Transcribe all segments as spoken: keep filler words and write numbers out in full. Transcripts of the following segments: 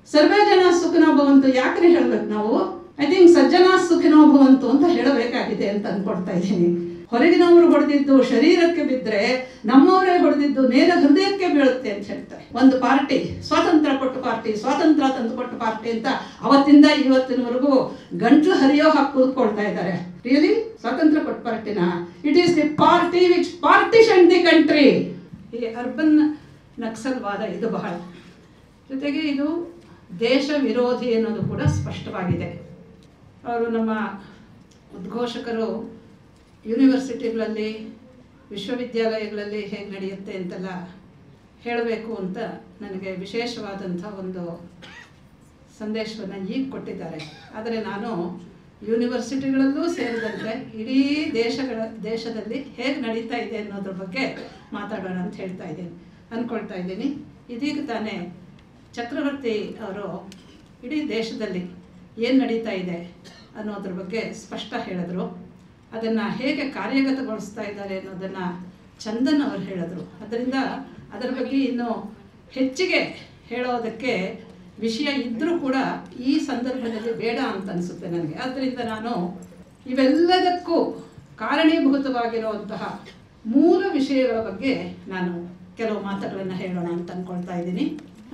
ಸರ್ವೇ ಜನ ಸುಖಿನೋ ಭವಂತು ಯಾಕ್ರಿ ಹೇಳ್ಬೇಕು ನಾವು? ಐ ಥಿಂಕ್ ಸಜ್ಜನ ಸುಖಿನೋ ಭವಂತು ಅಂತ ಹೇಳಬೇಕಾಗಿದೆ ಅಂತ ಅನ್ಕೊಡ್ತಾ ಇದ್ದೀನಿ. ಹೊರಗಿನವರು ಹೊಡೆದಿದ್ದು ಶರೀರಕ್ಕೆ ಬಿದ್ದರೆ ನಮ್ಮವರೇ ಹೊಡೆದಿದ್ದು ನೇರ ಹೃದಯಕ್ಕೆ ಬೀಳುತ್ತೆ ಅಂತ ಹೇಳ್ತಾರೆ. ಒಂದು ಪಾರ್ಟಿ ಸ್ವಾತಂತ್ರ್ಯ ಕೊಟ್ಟ ಪಾರ್ಟಿ, ಸ್ವಾತಂತ್ರ್ಯ ತಂದು ಕೊಟ್ಟ ಪಾರ್ಟಿ ಅಂತ ಅವತ್ತಿಂದ ಇವತ್ತಿನವರೆಗೂ ಗಂಟ್ಲು ಹರಿಯೋ ಹಾಕಿ ಕೂತ್ಕೊಳ್ತಾ ಇದ್ದಾರೆ. ರಿಯಲಿ ಸ್ವಾತಂತ್ರ್ಯ ಕೊಟ್ಟ ಪಾರ್ಟಿನ? It is the party which partition the country. ಈ ಅರ್ಬನ್ ನಕ್ಸಲ್ವಾದ ಇದು ಬಹಳ, ಜೊತೆಗೆ ಇದು ದೇಶ ವಿರೋಧಿ ಅನ್ನೋದು ಕೂಡ ಸ್ಪಷ್ಟವಾಗಿದೆ. ಅವರು ನಮ್ಮ ಉದ್ಘೋಷಕರು ಯೂನಿವರ್ಸಿಟಿಗಳಲ್ಲಿ ವಿಶ್ವವಿದ್ಯಾಲಯಗಳಲ್ಲಿ ಹೇಗೆ ನಡೆಯುತ್ತೆ ಅಂತೆಲ್ಲ ಹೇಳಬೇಕು ಅಂತ ನನಗೆ ವಿಶೇಷವಾದಂಥ ಒಂದು ಸಂದೇಶವನ್ನು ಈಗ ಕೊಟ್ಟಿದ್ದಾರೆ. ಆದರೆ ನಾನು ಯೂನಿವರ್ಸಿಟಿಗಳಲ್ಲೂ ಸೇರಿದಂತೆ ಇಡೀ ದೇಶಗಳ ದೇಶದಲ್ಲಿ ಹೇಗೆ ನಡೀತಾ ಇದೆ ಅನ್ನೋದ್ರ ಬಗ್ಗೆ ಮಾತಾಡೋಣ ಅಂತ ಹೇಳ್ತಾ ಇದ್ದೀನಿ ಅಂದ್ಕೊಳ್ತಾ ಇದ್ದೀನಿ. ಇದೀಗ ತಾನೇ ಚಕ್ರವರ್ತಿ ಅವರು ಇಡೀ ದೇಶದಲ್ಲಿ ಏನು ನಡೀತಾ ಇದೆ ಅನ್ನೋದ್ರ ಬಗ್ಗೆ ಸ್ಪಷ್ಟ ಹೇಳಿದ್ರು. ಅದನ್ನು ಹೇಗೆ ಕಾರ್ಯಗತಗೊಳಿಸ್ತಾ ಇದ್ದಾರೆ ಅನ್ನೋದನ್ನು ಚಂದನ್ ಅವರು ಹೇಳಿದ್ರು. ಅದರಿಂದ ಅದರ ಬಗ್ಗೆ ಇನ್ನು ಹೆಚ್ಚಿಗೆ ಹೇಳೋದಕ್ಕೆ ವಿಷಯ ಇದ್ದರೂ ಕೂಡ ಈ ಸಂದರ್ಭದಲ್ಲಿ ಬೇಡ ಅಂತ ಅನಿಸುತ್ತೆ ನನಗೆ. ಆದ್ದರಿಂದ ನಾನು ಇವೆಲ್ಲದಕ್ಕೂ ಕಾರಣೀಭೂತವಾಗಿರುವಂತಹ ಮೂಲ ವಿಷಯಗಳ ಬಗ್ಗೆ ನಾನು ಕೆಲವು ಮಾತುಗಳನ್ನು ಹೇಳೋಣ ಅಂತ ಅಂದ್ಕೊಳ್ತಾ ಇದ್ದೀನಿ.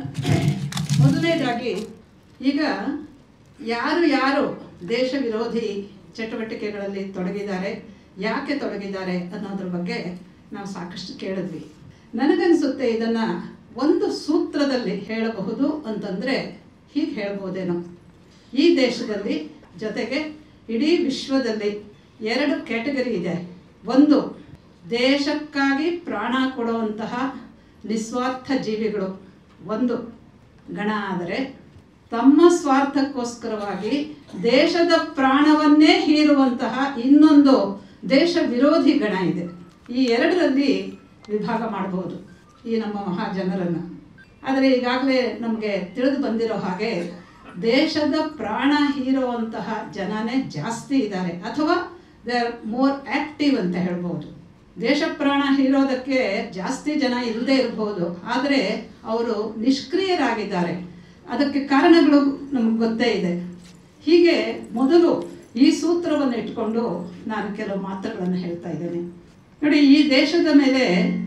ಮೊದಲನೇದಾಗಿ, ಈಗ ಯಾರು ಯಾರು ದೇಶ ವಿರೋಧಿ ಚಟುವಟಿಕೆಗಳಲ್ಲಿ ತೊಡಗಿದ್ದಾರೆ, ಯಾಕೆ ತೊಡಗಿದ್ದಾರೆ ಅನ್ನೋದ್ರ ಬಗ್ಗೆ ನಾವು ಸಾಕಷ್ಟು ಕೇಳಿದ್ವಿ. ನನಗನ್ಸುತ್ತೆ ಇದನ್ನು ಒಂದು ಸೂತ್ರದಲ್ಲಿ ಹೇಳಬಹುದು ಅಂತಂದರೆ ಹೀಗೆ ಹೇಳ್ಬೋದೇನೋ. ಈ ದೇಶದಲ್ಲಿ ಜೊತೆಗೆ ಇಡೀ ವಿಶ್ವದಲ್ಲಿ ಎರಡು ಕ್ಯಾಟಗರಿ ಇದೆ. ಒಂದು, ದೇಶಕ್ಕಾಗಿ ಪ್ರಾಣ ಕೊಡುವಂತಹ ನಿಸ್ವಾರ್ಥ ಜೀವಿಗಳು ಒಂದು ಗಣ. ಆದರೆ ತಮ್ಮ ಸ್ವಾರ್ಥಕ್ಕೋಸ್ಕರವಾಗಿ ದೇಶದ ಪ್ರಾಣವನ್ನೇ ಹೀರುವಂತಹ ಇನ್ನೊಂದು ದೇಶ ವಿರೋಧಿ ಗಣ ಇದೆ. ಈ ಎರಡರಲ್ಲಿ ವಿಭಾಗ ಮಾಡಬಹುದು ಈ ನಮ್ಮ ಮಹಾಜನರನ್ನು. ಆದರೆ ಈಗಾಗಲೇ ನಮಗೆ ತಿಳಿದು ಬಂದಿರೋ ಹಾಗೆ ದೇಶದ ಪ್ರಾಣ ಹೀರುವಂತಹ ಜನನೇ ಜಾಸ್ತಿ ಇದ್ದಾರೆ, ಅಥವಾ ದೇ ಆರ್ ಮೋರ್ ಆ್ಯಕ್ಟಿವ್ ಅಂತ ಹೇಳ್ಬೋದು. ದೇಶ ಪ್ರಾಣ ಹೀರೋದಕ್ಕೆ ಜಾಸ್ತಿ ಜನ ಇಲ್ಲದೆ ಇರಬಹುದು, ಆದರೆ ಅವರು ನಿಷ್ಕ್ರಿಯರಾಗಿದ್ದಾರೆ. ಅದಕ್ಕೆ ಕಾರಣಗಳು ನಮಗೆ ಗೊತ್ತೇ ಇದೆ. ಹೀಗೆ ಮೊದಲು ಈ ಸೂತ್ರವನ್ನು ಇಟ್ಕೊಂಡು ನಾನು ಕೆಲವು ಮಾತುಗಳನ್ನು ಹೇಳ್ತಾ ಇದ್ದೇನೆ. ನೋಡಿ, ಈ ದೇಶದ ಮೇಲೆ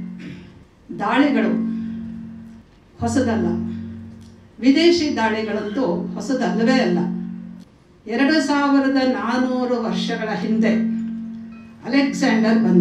ದಾಳಿಗಳು ಹೊಸದಲ್ಲ, ವಿದೇಶಿ ದಾಳಿಗಳಂತೂ ಹೊಸದಲ್ಲವೇ ಅಲ್ಲ. ಎರಡು ಸಾವಿರದ ನಾನ್ನೂರು ವರ್ಷಗಳ ಹಿಂದೆ ಅಲೆಕ್ಸಾಂಡರ್ ಬಂದ.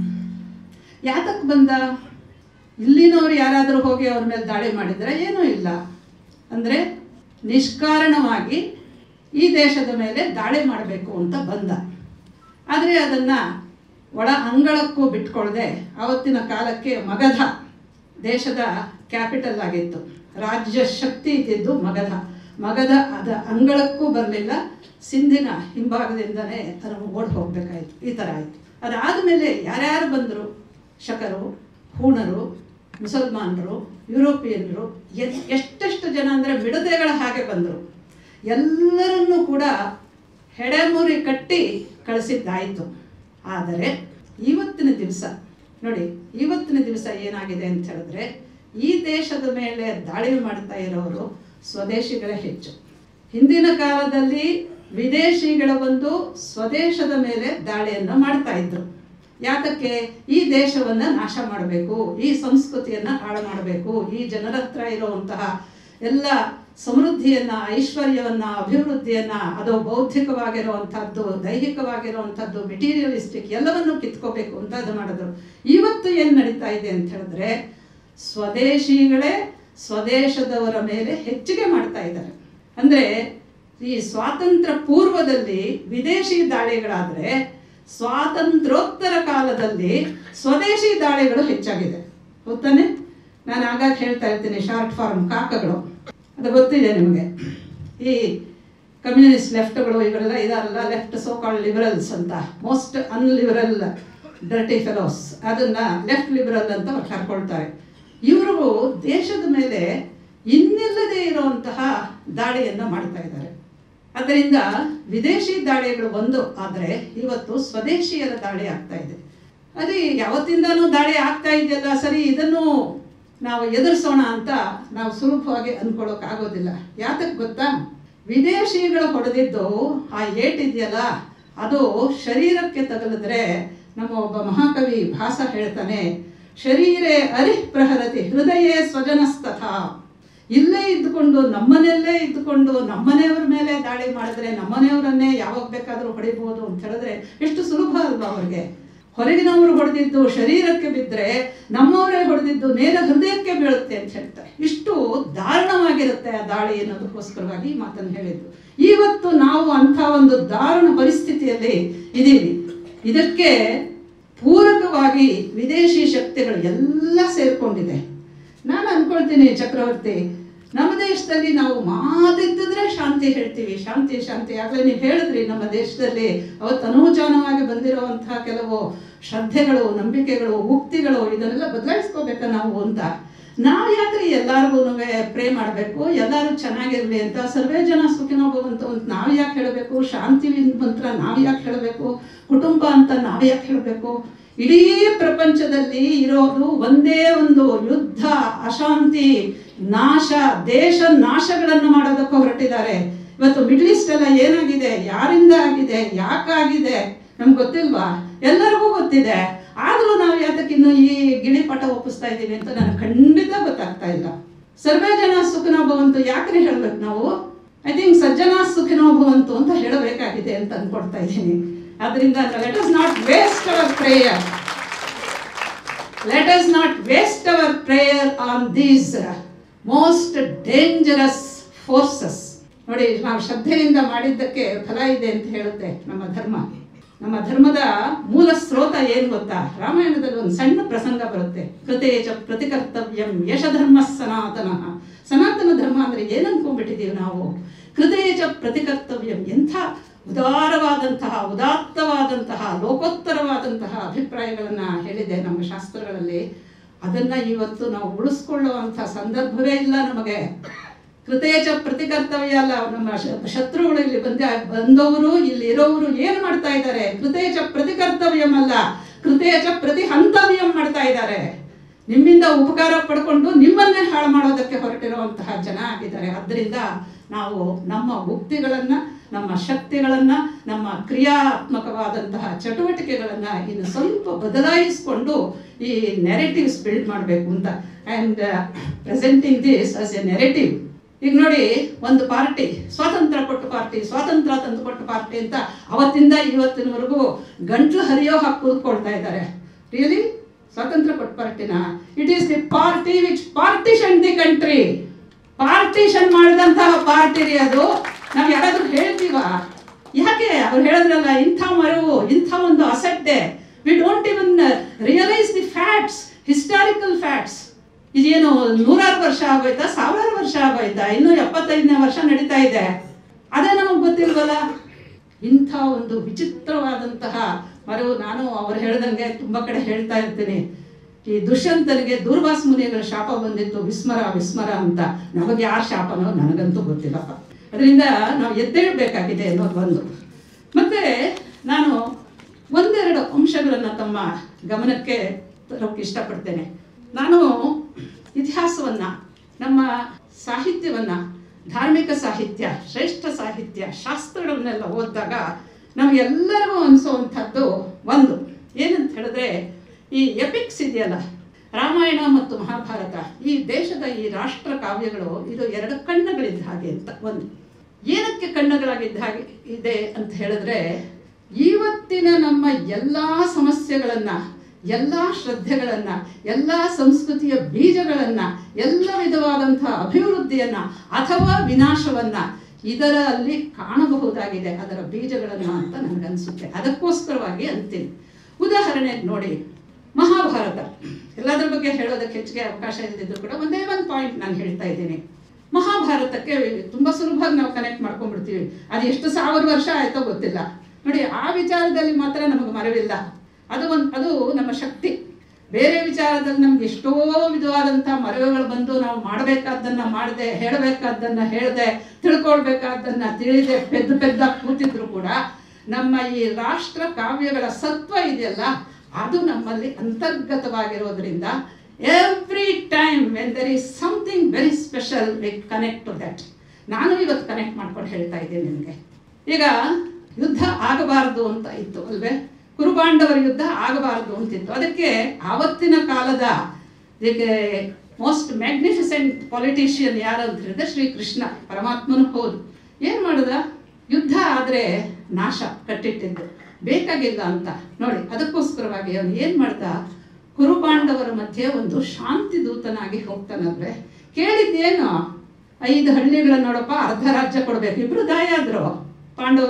ಯಾತಕ್ಕೆ ಬಂದ? ಇಲ್ಲಿನವ್ರು ಯಾರಾದರೂ ಹೋಗಿ ಅವ್ರ ಮೇಲೆ ದಾಳಿ ಮಾಡಿದರೆ ಏನೂ ಇಲ್ಲ, ಅಂದರೆ ನಿಷ್ಕಾರಣವಾಗಿ ಈ ದೇಶದ ಮೇಲೆ ದಾಳಿ ಮಾಡಬೇಕು ಅಂತ ಬಂದ. ಆದರೆ ಅದನ್ನು ಒಳ ಅಂಗಳಕ್ಕೂ ಬಿಟ್ಕೊಳ್ಳದೆ, ಆವತ್ತಿನ ಕಾಲಕ್ಕೆ ಮಗಧ ದೇಶದ ಕ್ಯಾಪಿಟಲ್ ಆಗಿತ್ತು, ರಾಜ್ಯ ಶಕ್ತಿ ಇದ್ದಿದ್ದು ಮಗಧ. ಮಗಧ ಅದ ಅಂಗಳಕ್ಕೂ ಬರಲಿಲ್ಲ, ಸಿಂಧಿನ ಹಿಂಭಾಗದಿಂದನೇ ಅದನ್ನು ಓಡಿ ಹೋಗಬೇಕಾಯಿತು. ಈ ಥರ ಆಯಿತು. ಅದಾದ ಮೇಲೆ ಯಾರ್ಯಾರು ಬಂದರು? ಶಕರು, ಹೂಣರು, ಮುಸಲ್ಮಾನರು, ಯುರೋಪಿಯನ್ರು, ಎಷ್ಟೆಷ್ಟು ಜನ ಅಂದರೆ ಮಿಡತೆಗಳ ಹಾಗೆ ಬಂದರು. ಎಲ್ಲರನ್ನೂ ಕೂಡ ಹೆಡೆಮುರಿ ಕಟ್ಟಿ ಕಳಿಸಿದ್ದಾಯಿತು. ಆದರೆ ಇವತ್ತಿನ ದಿವಸ ನೋಡಿ, ಇವತ್ತಿನ ದಿವಸ ಏನಾಗಿದೆ ಅಂತ ಹೇಳಿದ್ರೆ, ಈ ದೇಶದ ಮೇಲೆ ದಾಳಿ ಮಾಡ್ತಾ ಇರೋರು ಸ್ವದೇಶಿಗಳೇ ಹೆಚ್ಚು. ಹಿಂದಿನ ಕಾಲದಲ್ಲಿ ವಿದೇಶಿಗಳ ಒಂದು ಸ್ವದೇಶದ ಮೇಲೆ ದಾಳಿಯನ್ನು ಮಾಡ್ತಾ ಇದ್ರು. ಯಾತಕ್ಕೆ? ಈ ದೇಶವನ್ನು ನಾಶ ಮಾಡಬೇಕು, ಈ ಸಂಸ್ಕೃತಿಯನ್ನು ಹಾಳು ಮಾಡಬೇಕು, ಈ ಜನರ ಹತ್ರ ಇರುವಂತಹ ಎಲ್ಲ ಸಮೃದ್ಧಿಯನ್ನು, ಐಶ್ವರ್ಯವನ್ನು, ಅಭಿವೃದ್ಧಿಯನ್ನು, ಅದು ಬೌದ್ಧಿಕವಾಗಿರುವಂಥದ್ದು, ದೈಹಿಕವಾಗಿರುವಂಥದ್ದು, ಮೆಟೀರಿಯಲಿಸ್ಟಿಕ್ ಎಲ್ಲವನ್ನು ಕಿತ್ಕೋಬೇಕು ಅಂತ ಅದು ಮಾಡಿದ್ರು. ಇವತ್ತು ಏನು ನಡೀತಾ ಇದೆ ಅಂತ ಹೇಳಿದ್ರೆ, ಸ್ವದೇಶಿಗಳೇ ಸ್ವದೇಶದವರ ಮೇಲೆ ಹೆಚ್ಚಿಗೆ ಮಾಡ್ತಾ ಇದ್ದಾರೆ. ಅಂದರೆ ಈ ಸ್ವಾತಂತ್ರ್ಯ ಪೂರ್ವದಲ್ಲಿ ವಿದೇಶಿ ದಾಳಿಗಳಾದರೆ, ಸ್ವಾತಂತ್ರ್ಯೋತ್ತರ ಕಾಲದಲ್ಲಿ ಸ್ವದೇಶಿ ದಾಳಿಗಳು ಹೆಚ್ಚಾಗಿದೆ. ಗೊತ್ತಾನೆ? ನಾನು ಆಗಾಗ ಹೇಳ್ತಾ ಇರ್ತೀನಿ, ಶಾರ್ಟ್ ಫಾರ್ಮ್ ಕಾಕಗಳು, ಅದು ಗೊತ್ತಿದೆ ನಿಮಗೆ. ಈ ಕಮ್ಯುನಿಸ್ಟ್ ಲೆಫ್ಟ್ಗಳು ಇವರೆಲ್ಲ ಇದಾರಲ್ಲ, ಲೆಫ್ಟ್ ಸೋ ಕಾಲ್ಡ್ ಲಿಬರಲ್ಸ್ ಅಂತ, ಮೋಸ್ಟ್ ಅನ್ಲಿಬರಲ್ ಡರ್ಟಿ ಫೆಲೋಸ್, ಅದನ್ನು ಲೆಫ್ಟ್ ಲಿಬರಲ್ ಅಂತ ಕರ್ಕೊಳ್ತಾರೆ. ಇವರು ದೇಶದ ಮೇಲೆ ಇನ್ನಿಲ್ಲದೆ ಇರುವಂತಹ ದಾಳಿಯನ್ನು ಮಾಡ್ತಾ ಇದ್ದಾರೆ. ಅದರಿಂದ ವಿದೇಶಿ ದಾಳಿಗಳು ಒಂದು ಆದರೆ ಇವತ್ತು ಸ್ವದೇಶಿಯರ ದಾಳಿ ಆಗ್ತಾ ಇದೆ. ಅದೇ ಯಾವತ್ತಿಂದನೂ ದಾಳಿ ಆಗ್ತಾ ಇದೆಯಲ್ಲ, ಸರಿ, ಇದನ್ನು ನಾವು ಎದುರಿಸೋಣ ಅಂತ ನಾವು ಸುಲಭವಾಗಿ ಅಂದ್ಕೊಳ್ಳೋಕ್ಕಾಗೋದಿಲ್ಲ. ಯಾತಕ್ಕೆ ಗೊತ್ತಾ? ವಿದೇಶಿಗಳು ಹೊಡೆದಿದ್ದು ಆ ಏಟಿದೆಯಲ್ಲ, ಅದು ಶರೀರಕ್ಕೆ ತಗಲಿದ್ರೆ ನಮ್ಮ ಒಬ್ಬ ಮಹಾಕವಿ ಭಾಸ ಹೇಳ್ತಾನೆ, ಶರೀರೇ ಅರಿಃ ಪ್ರಹರತಿ ಹೃದಯೇ ಸ್ವಜನಸ್ತಥಾ. ಇಲ್ಲೇ ಇದ್ದುಕೊಂಡು ನಮ್ಮನೆಯಲ್ಲೇ ಇದ್ದುಕೊಂಡು ನಮ್ಮನೆಯವ್ರ ಮೇಲೆ ದಾಳಿ ಮಾಡಿದ್ರೆ ನಮ್ಮನೆಯವರನ್ನೇ ಯಾವಾಗ ಬೇಕಾದರೂ ಹೊಡಿಬೋದು ಅಂತ ಹೇಳಿದ್ರೆ ಎಷ್ಟು ಸುಲಭ ಅಲ್ವಾ ಅವ್ರಿಗೆ. ಹೊರಗಿನವರು ಹೊಡೆದಿದ್ದು ಶರೀರಕ್ಕೆ ಬಿದ್ದರೆ ನಮ್ಮವರೇ ಹೊಡೆದಿದ್ದು ನೇರ ಹೃದಯಕ್ಕೆ ಬೀಳುತ್ತೆ ಅಂತ ಹೇಳ್ತಾರೆ. ಇಷ್ಟು ದಾರುಣವಾಗಿರುತ್ತೆ ಆ ದಾಳಿ ಅನ್ನೋದಕ್ಕೋಸ್ಕರವಾಗಿ ಈ ಮಾತನ್ನು ಹೇಳಿದ್ದು. ಇವತ್ತು ನಾವು ಅಂಥ ಒಂದು ದಾರುಣ ಪರಿಸ್ಥಿತಿಯಲ್ಲಿ ಇದ್ದೀವಿ. ಇದಕ್ಕೆ ಪೂರಕವಾಗಿ ವಿದೇಶಿ ಶಕ್ತಿಗಳು ಎಲ್ಲ ಸೇರ್ಕೊಂಡಿದೆ. ನಾನು ಅನ್ಕೊಳ್ತೀನಿ ಚಕ್ರವರ್ತಿ, ನಮ್ಮ ದೇಶದಲ್ಲಿ ನಾವು ಮಾತಿದ್ದಿದ್ರೆ ಶಾಂತಿ ಹೇಳ್ತೀವಿ, ಶಾಂತಿ ಶಾಂತಿ. ಆಗಲೇ ನೀವು ಹೇಳಿದ್ರಿ, ನಮ್ಮ ದೇಶದಲ್ಲಿ ಅವತ್ತು ಅನೂಚಾನವಾಗಿ ಬಂದಿರುವಂತಹ ಕೆಲವು ಶ್ರದ್ಧೆಗಳು, ನಂಬಿಕೆಗಳು, ಉಕ್ತಿಗಳು ಇದನ್ನೆಲ್ಲ ಬದಲಾಯಿಸ್ಕೋಬೇಕಾ ನಾವು ಅಂತ. ನಾವು ಯಾಕ್ರಿ ಎಲ್ಲರಿಗೂ ಪ್ರೇ ಮಾಡಬೇಕು, ಎಲ್ಲರೂ ಚೆನ್ನಾಗಿರಲಿ ಅಂತ, ಸರ್ವೇ ಜನ ಸುಖಿನೋ ಭವಂತು ಅಂತ ನಾವು ಯಾಕೆ ಹೇಳಬೇಕು? ಶಾಂತಿ ಮಂತ್ರ ನಾವು ಯಾಕೆ ಹೇಳಬೇಕು? ಕುಟುಂಬ ಅಂತ ನಾವು ಯಾಕೆ ಹೇಳಬೇಕು? ಇಡೀ ಪ್ರಪಂಚದಲ್ಲಿ ಇರೋದು ಒಂದೇ ಒಂದು ಯುದ್ಧ, ಅಶಾಂತಿ, ನಾಶ, ದೇಶ ನಾಶಗಳನ್ನು ಮಾಡೋದಕ್ಕೆ ಹೊರಟಿದ್ದಾರೆ. ಇವತ್ತು ಮಿಡ್ಲ್ ಈಸ್ಟ್ ಎಲ್ಲ ಏನಾಗಿದೆ, ಯಾರಿಂದ ಆಗಿದೆ, ಯಾಕಾಗಿದೆ ನಮ್ಗೆ ಗೊತ್ತಿಲ್ವಾ? ಎಲ್ಲರಿಗೂ ಗೊತ್ತಿದೆ. ಆದರೂ ನಾವು ಯಾತಕ್ಕೆ ಇನ್ನು ಈ ಗಿಳಿಪಟ ಒಪ್ಪಿಸ್ತಾ ಇದ್ದೀವಿ ಅಂತ ನನಗೆ ಖಂಡಿತ ಗೊತ್ತಾಗ್ತಾ ಇಲ್ಲ. ಸರ್ವೇ ಜನ ಸುಖಿನೋ ಭವಂತು ಯಾಕ್ರಿ ಹೇಳ್ಬೇಕು ನಾವು? ಐ ಥಿಂಕ್ ಸಜ್ಜನ ಸುಖಿನೋ ಭವಂತು ಅಂತ ಹೇಳಬೇಕಾಗಿದೆ ಅಂತ ಅನ್ಕೊಡ್ತಾ ಇದ್ದೀನಿ. ಅದರಿಂದ let us not waste our prayer let us not waste our prayer on these most dangerous forces. ನೋಡಿ, ನಾವು ಶ್ರದ್ಧೆಯಿಂದ ಮಾಡಿದ್ದಕ್ಕೆ ಫಲ ಇದೆ ಅಂತ ಹೇಳುತ್ತೆ ನಮ್ಮ ಧರ್ಮ. ನಮ್ಮ ಧರ್ಮದ ಮೂಲ ಸ್ರೋತ ಏನು ಗೊತ್ತಾ? ರಾಮಾಯಣದಲ್ಲಿ ಒಂದು ಸಣ್ಣ ಪ್ರಸಂಗ ಬರುತ್ತೆ. ಕೃತೇಚ ಪ್ರತಿಕರ್ತವ್ಯಂ ಯಶಧರ್ಮ ಸನಾತನ. ಸನಾತನ ಧರ್ಮ ಅಂದ್ರೆ ಏನು ಅನ್ಕೊಂಡ್ಬಿಟ್ಟಿದ್ದೀವಿ ನಾವು? ಕೃತೇಚ ಪ್ರತಿಕರ್ತವ್ಯಂ, ಎಂಥ ಉದಾರವಾದಂತಹ, ಉದಾತ್ತವಾದಂತಹ, ಲೋಕೋತ್ತರವಾದಂತಹ ಅಭಿಪ್ರಾಯಗಳನ್ನು ಹೇಳಿದೆ ನಮ್ಮ ಶಾಸ್ತ್ರಗಳಲ್ಲಿ. ಅದನ್ನು ಇವತ್ತು ನಾವು ಉಳಿಸ್ಕೊಳ್ಳುವಂಥ ಸಂದರ್ಭವೇ ಇಲ್ಲ ನಮಗೆ. ಕೃತೇಚ ಪ್ರತಿಕರ್ತವ್ಯ ಅಲ್ಲ, ನಮ್ಮ ಶತ್ರುಗಳು ಇಲ್ಲಿ ಬಂದ ಬಂದವರು ಇಲ್ಲಿ ಇರೋರು ಏನು ಮಾಡ್ತಾ ಇದ್ದಾರೆ? ಕೃತೇಚ ಪ್ರತಿಕರ್ತವ್ಯಂ ಅಲ್ಲ, ಕೃತೇಚ ಪ್ರತಿ ಹಂತವ್ಯಂ ಮಾಡ್ತಾ ಇದ್ದಾರೆ. ನಿಮ್ಮಿಂದ ಉಪಕಾರ ಪಡ್ಕೊಂಡು ನಿಮ್ಮನ್ನೇ ಹಾಳು ಮಾಡೋದಕ್ಕೆ ಹೊರಟಿರುವಂತಹ ಜನ ಆಗಿದ್ದಾರೆ. ಆದ್ದರಿಂದ ನಾವು ನಮ್ಮ ಉಕ್ತಿಗಳನ್ನು, ನಮ್ಮ ಶಕ್ತಿಗಳನ್ನು, ನಮ್ಮ ಕ್ರಿಯಾತ್ಮಕವಾದಂತಹ ಚಟುವಟಿಕೆಗಳನ್ನು ಇನ್ನು ಸ್ವಲ್ಪ ಬದಲಾಯಿಸಿಕೊಂಡು ಈ ನೆರೆಟಿವ್ಸ್ ಬಿಲ್ಡ್ ಮಾಡಬೇಕು ಅಂತ. And presenting this as a narrative. ಈಗ ನೋಡಿ, ಒಂದು ಪಾರ್ಟಿ ಸ್ವಾತಂತ್ರ್ಯ ಕೊಟ್ಟು ಪಾರ್ಟಿ, ಸ್ವಾತಂತ್ರ್ಯ ತಂದು ಕೊಟ್ಟು ಪಾರ್ಟಿ ಅಂತ ಅವತ್ತಿಂದ ಇವತ್ತಿನವರೆಗೂ ಗಂಟ್ಲು ಹರಿಯೋ ಹಾಕಿ ಕೂತ್ಕೊಳ್ತಾ ಇದ್ದಾರೆ. ರಿಯಲಿ ಸ್ವಾತಂತ್ರ್ಯ ಕೊಟ್ಟು ಪಾರ್ಟಿನ? It is the party which partition the country. Partition ಮಾಡಿದಂತಹ ಪಾರ್ಟಿ ರೀ ಅದು. ನಾವು ಯಾರಾದ್ರೂ ಹೇಳ್ತೀವ? ಯಾಕೆ? ಅವ್ರು ಹೇಳಿದ್ರಲ್ಲ, ಇಂಥ ಮರವು, ಇಂಥ ಒಂದು ಅಸಡ್ಡೆ. We don't even realise the facts, historical facts. ಇದೇನು ನೂರಾರು ವರ್ಷ ಆಗೋಯ್ತಾ, ಸಾವಿರಾರು ವರ್ಷ ಆಗೋಯ್ತಾ, ಇನ್ನೂ ಎಪ್ಪತ್ತೈದನೇ ವರ್ಷ ನಡೀತಾ ಇದೆ, ಅದೇ ನಮಗೆ ಗೊತ್ತಿಲ್ವಲ್ಲ. ಇಂಥ ಒಂದು ವಿಚಿತ್ರವಾದಂತಹ ಮರವು. ನಾನು ಅವ್ರು ಹೇಳ್ದಂಗೆ ತುಂಬ ಕಡೆ ಹೇಳ್ತಾ ಇರ್ತೀನಿ, ಈ ದುಷ್ಯಂತನಿಗೆ ದೂರ್ವಾಸ ಮುನಿಗಳ ಶಾಪ ಬಂದಿತ್ತು, ವಿಸ್ಮರ ವಿಸ್ಮರ ಅಂತ. ನಮಗೆ ಯಾರ ಶಾಪನೋ ನನಗಂತೂ ಗೊತ್ತಿಲ್ಲಪ್ಪ. ಅದರಿಂದ ನಾವು ಎದ್ದೇಳಬೇಕಾಗಿದೆ ಅನ್ನೋದು ಒಂದು. ಮತ್ತು ನಾನು ಒಂದೆರಡು ಅಂಶಗಳನ್ನು ತಮ್ಮ ಗಮನಕ್ಕೆ ತರೋಕ್ಕೆ ಇಷ್ಟಪಡ್ತೇನೆ. ನಾನು ಇತಿಹಾಸವನ್ನು, ನಮ್ಮ ಸಾಹಿತ್ಯವನ್ನು, ಧಾರ್ಮಿಕ ಸಾಹಿತ್ಯ, ಶ್ರೇಷ್ಠ ಸಾಹಿತ್ಯ, ಶಾಸ್ತ್ರಗಳನ್ನೆಲ್ಲ ಓದಿದಾಗ ನಮಗೆಲ್ಲರಿಗೂ ಅನಿಸೋವಂಥದ್ದು ಒಂದು ಏನಂತ ಹೇಳಿದ್ರೆ, ಈ ಎಪಿಕ್ಸ್ ಇದೆಯಲ್ಲ, ರಾಮಾಯಣ ಮತ್ತು ಮಹಾಭಾರತ, ಈ ದೇಶದ ಈ ರಾಷ್ಟ್ರ ಕಾವ್ಯಗಳು ಇದು ಎರಡು ಕಣ್ಣುಗಳಿದ್ದ ಹಾಗೆ ಅಂತ. ಒಂದು ಏನಕ್ಕೆ ಕಣ್ಣುಗಳಾಗಿದ್ದ ಹಾಗೆ ಇದೆ ಅಂತ ಹೇಳಿದ್ರೆ, ಇವತ್ತಿನ ನಮ್ಮ ಎಲ್ಲ ಸಮಸ್ಯೆಗಳನ್ನು, ಎಲ್ಲ ಶ್ರದ್ಧೆಗಳನ್ನು, ಎಲ್ಲ ಸಂಸ್ಕೃತಿಯ ಬೀಜಗಳನ್ನು, ಎಲ್ಲ ವಿಧವಾದಂಥ ಅಭಿವೃದ್ಧಿಯನ್ನು ಅಥವಾ ವಿನಾಶವನ್ನು ಇದರಲ್ಲಿ ಕಾಣಬಹುದಾಗಿದೆ, ಅದರ ಬೀಜಗಳನ್ನು ಅಂತ ನನಗನ್ಸುತ್ತೆ. ಅದಕ್ಕೋಸ್ಕರವಾಗಿ ಅಂತೀನಿ. ಉದಾಹರಣೆ ನೋಡಿ, ಮಹಾಭಾರತ. ಎಲ್ಲದರ ಬಗ್ಗೆ ಹೇಳೋದಕ್ಕೆ ಹೆಚ್ಚಿಗೆ ಅವಕಾಶ ಇಲ್ಲದಿದ್ರು ಕೂಡ ಒಂದೇ ಒಂದು ಪಾಯಿಂಟ್ ನಾನು ಹೇಳ್ತಾ ಇದ್ದೀನಿ. ಮಹಾಭಾರತಕ್ಕೆ ತುಂಬ ಸುಲಭವಾಗಿ ನಾವು ಕನೆಕ್ಟ್ ಮಾಡ್ಕೊಂಡ್ಬಿಡ್ತೀವಿ. ಅದು ಎಷ್ಟು ಸಾವಿರ ವರ್ಷ ಆಯ್ತೋ ಗೊತ್ತಿಲ್ಲ. ನೋಡಿ, ಆ ವಿಚಾರದಲ್ಲಿ ಮಾತ್ರ ನಮಗೆ ಮರವಿಲ್ಲ. ಅದು ಒಂದು ಅದು ನಮ್ಮ ಶಕ್ತಿ. ಬೇರೆ ವಿಚಾರದಲ್ಲಿ ನಮ್ಗೆ ಎಷ್ಟೋ ವಿಧವಾದಂಥ ಮರಗಳು ಬಂದು ನಾವು ಮಾಡಬೇಕಾದ್ದನ್ನು ಮಾಡದೆ, ಹೇಳಬೇಕಾದ್ದನ್ನು ಹೇಳದೆ, ತಿಳ್ಕೊಳ್ಬೇಕಾದ್ದನ್ನು ತಿಳಿದೆ ಪೆದ್ದು ಪೆದ್ದಾಗಿ ಕೂತಿದ್ರು ಕೂಡ ನಮ್ಮ ಈ ರಾಷ್ಟ್ರ ಕಾವ್ಯಗಳ ಸತ್ವ ಇದೆಯಲ್ಲ, ಅದು ನಮ್ಮಲ್ಲಿ ಅಂತರ್ಗತವಾಗಿರೋದ್ರಿಂದ every time when there is something very special we connect to that. ನಾನು ಇವತ್ತು ಕನೆಕ್ಟ್ ಮಾಡ್ಕೊಂಡು ಹೇಳ್ತಾ ಇದ್ದೀನಿ ನಿಮಗೆ. ಈಗ ಯುದ್ಧ ಆಗಬಾರದು ಅಂತ ಇತ್ತು ಅಲ್ವೇ, ಕುರುಪಾಂಡವರ ಯುದ್ಧ ಆಗಬಾರದು ಅಂತಿತ್ತು. ಅದಕ್ಕೆ ಆವತ್ತಿನ ಕಾಲದ ಇದಕ್ಕೆ ಮೋಸ್ಟ್ ಮ್ಯಾಗ್ನಿಫಿಸೆಂಟ್ ಪೊಲಿಟಿಷಿಯನ್ ಯಾರು ಅಂತ ಹೇಳಿದ್ರೆ ಶ್ರೀಕೃಷ್ಣ ಪರಮಾತ್ಮನು. ಹೌದು, ಏನು ಮಾಡಿದ, ಯುದ್ಧ ಆದರೆ ನಾಶ ಕಟ್ಟಿಟ್ಟಿದ್ದು ಬೇಕಾಗಿಲ್ಲ ಅಂತ ನೋಡಿ, ಅದಕ್ಕೋಸ್ಕರವಾಗಿ ಅವನು ಏನು ಮಾಡ್ದ, ಕುರುಪಾಂಡವರ ಮಧ್ಯೆ ಒಂದು ಶಾಂತಿ ದೂತನಾಗಿ ಹೋಗ್ತಾನಲ್ವೇ. ಕೇಳಿದ್ದೇನು, ಐದು ಹಳ್ಳಿಗಳನ್ನ ನೋಡಪ್ಪ, ಅರ್ಧ ರಾಜ್ಯ ಕೊಡಬೇಕು. ಇಬ್ರು ದಾಯ ಆದ್ರು, ಪಾಂಡವ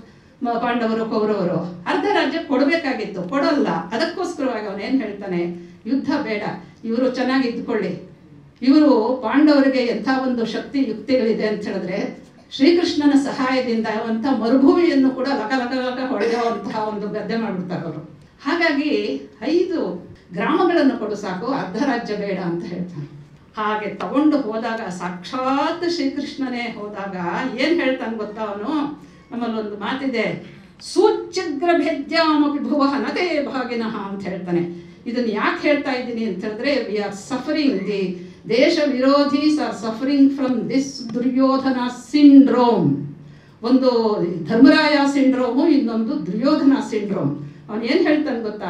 ಪಾಂಡವರು ಕೌರವರು, ಅರ್ಧ ರಾಜ್ಯ ಕೊಡಬೇಕಾಗಿತ್ತು, ಕೊಡಲ್ಲ. ಅದಕ್ಕೋಸ್ಕರವಾಗಿ ಅವನೇನು ಹೇಳ್ತಾನೆ, ಯುದ್ಧ ಬೇಡ, ಇವರು ಚೆನ್ನಾಗಿ ಇದ್ಕೊಳ್ಳಿ. ಇವರು ಪಾಂಡವರಿಗೆ ಎಂಥ ಒಂದು ಶಕ್ತಿ ಯುಕ್ತಿಗಳಿದೆ ಅಂತ ಹೇಳಿದ್ರೆ ಶ್ರೀಕೃಷ್ಣನ ಸಹಾಯದಿಂದ ಅವಂಥ ಮರುಭೂಮಿಯನ್ನು ಕೂಡ ಲಕ ಲಕ ಲಕ ಹೊಡೆಯುವಂತಹ ಒಂದು ಗದ್ದೆ ಮಾಡಿಬಿಡ್ತಾರೆ ಅವರು. ಹಾಗಾಗಿ ಐದು ಗ್ರಾಮಗಳನ್ನು ಕೊಡು ಸಾಕು, ಅರ್ಧ ರಾಜ್ಯ ಬೇಡ ಅಂತ ಹೇಳ್ತಾನೆ. ಹಾಗೆ ತಗೊಂಡು ಹೋದಾಗ ಸಾಕ್ಷಾತ್ ಶ್ರೀಕೃಷ್ಣನೇ ಹೋದಾಗ ಏನು ಹೇಳ್ತಾನೆ ಗೊತ್ತಾ ಅವನು, ನಮ್ಮಲ್ಲಿ ಒಂದು ಮಾತಿದೆ, ಸೂಚ್ಯಗ್ರ ಭೇದ್ಯಾಮಪಿ ಭುವಃ ನದೇ ಭಾಗಿನಃ ಅಂತ ಹೇಳ್ತಾನೆ. ಇದನ್ನು ಯಾಕೆ ಹೇಳ್ತಾ ಇದ್ದೀನಿ ಅಂತ ಹೇಳಿದ್ರೆ, ವಿ ಆರ್ ಸಫರಿಂಗ್, ದಿ ದೇಶ ವಿರೋಧೀಸ್ are suffering from this Duryodhana syndrome. ಒಂದು ಧರ್ಮರಾಯ ಸಿಂಡ್ರೋಮು, ಇನ್ನೊಂದು ದುರ್ಯೋಧನ ಸಿಂಡ್ರೋಮ್. ಅವನು ಏನು ಹೇಳ್ತಾನೆ ಗೊತ್ತಾ,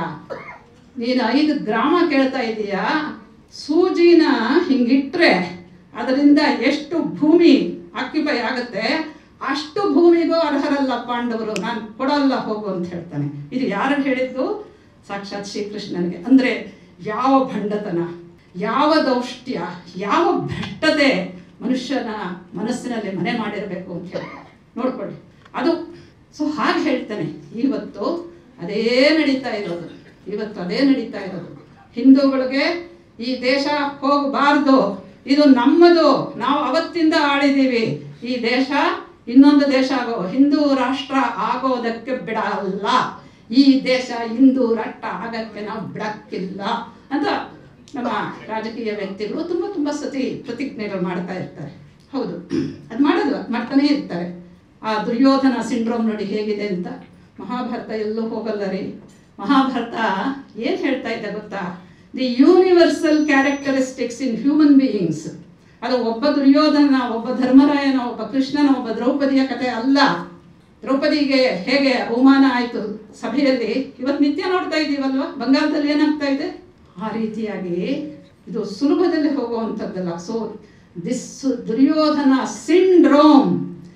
ನೀನು ಐದು ಗ್ರಾಮ ಕೇಳ್ತಾ ಇದೀಯಾ, ಸೂಜಿನ ಹಿಂಗಿಟ್ರೆ ಅದರಿಂದ ಎಷ್ಟು ಭೂಮಿ ಆಕ್ಯುಪೈ ಆಗುತ್ತೆ ಅಷ್ಟು ಭೂಮಿಗೂ ಅರ್ಹರಲ್ಲ ಪಾಂಡವರು, ನಾನು ಕೊಡಲ್ಲ ಹೋಗು ಅಂತ ಹೇಳ್ತಾನೆ. ಇದು ಯಾರು ಹೇಳಿದ್ದು, ಸಾಕ್ಷಾತ್ ಶ್ರೀಕೃಷ್ಣನಿಗೆ. ಅಂದರೆ ಯಾವ ಭಂಡತನ, ಯಾವ ದೌಷ್ಟ್ಯ, ಯಾವ ಭ್ರಷ್ಟತೆ ಮನುಷ್ಯನ ಮನಸ್ಸಿನಲ್ಲಿ ಮನೆ ಮಾಡಿರಬೇಕು ಅಂತ ಹೇಳಿ ನೋಡ್ಕೊಳ್ಳಿ ಅದು. ಸೊ ಹಾಗೆ ಹೇಳ್ತಾನೆ, ಇವತ್ತು ಅದೇ ನಡೀತಾ ಇರೋದು, ಇವತ್ತು ಅದೇ ನಡೀತಾ ಇರೋದು. ಹಿಂದೂಗಳಿಗೆ ಈ ದೇಶ ಹೋಗಬಾರ್ದು, ಇದು ನಮ್ಮದು, ನಾವು ಅವತ್ತಿಂದ ಆಳಿದ್ದೀವಿ, ಈ ದೇಶ ಇನ್ನೊಂದು ದೇಶ ಆಗೋ ಹಿಂದೂ ರಾಷ್ಟ್ರ ಆಗೋದಕ್ಕೆ ಬಿಡಲ್ಲ, ಈ ದೇಶ ಹಿಂದೂ ರಾಷ್ಟ್ರ ಆಗಕ್ಕೆ ನಾವು ಬಿಡಕ್ಕಿಲ್ಲ ಅಂತ ನಮ್ಮ ರಾಜಕೀಯ ವ್ಯಕ್ತಿಗಳು ತುಂಬ ತುಂಬ ಸತಿ ಪ್ರತಿಜ್ಞೆಗಳು ಮಾಡ್ತಾ ಇರ್ತಾರೆ. ಹೌದು, ಅದು ಮಾಡೋದು ಮಾಡ್ತಾನೇ ಇರ್ತಾರೆ. ಆ ದುರ್ಯೋಧನ ಸಿಂಡ್ರೋಮ್ ನೋಡಿ ಹೇಗಿದೆ ಅಂತ. ಮಹಾಭಾರತ ಎಲ್ಲೂ ಹೋಗಲ್ಲ ರೀ. ಮಹಾಭಾರತ ಏನು ಹೇಳ್ತಾ ಇದ್ದ ಗೊತ್ತಾ, the universal characteristics in human beings. ಅದು ಒಬ್ಬ ದುರ್ಯೋಧನ, ಒಬ್ಬ ಧರ್ಮರಾಯನ, ಒಬ್ಬ ಕೃಷ್ಣನ, ಒಬ್ಬ ದ್ರೌಪದಿಯ ಕಥೆ ಅಲ್ಲ. ದ್ರೌಪದಿಗೆ ಹೇಗೆ ಅವಮಾನ ಆಯಿತು ಸಭೆಯಲ್ಲಿ, ಇವತ್ತು ನಿತ್ಯ ನೋಡ್ತಾ ಇದ್ದೀವಲ್ವ, ಬಂಗಾಳದಲ್ಲಿ ಏನಾಗ್ತಾ ಇದೆ. ಆ ರೀತಿಯಾಗಿ ಇದು ಸುಲಭದಲ್ಲಿ ಹೋಗುವಂಥದ್ದಲ್ಲ. So this Duryodhana syndrome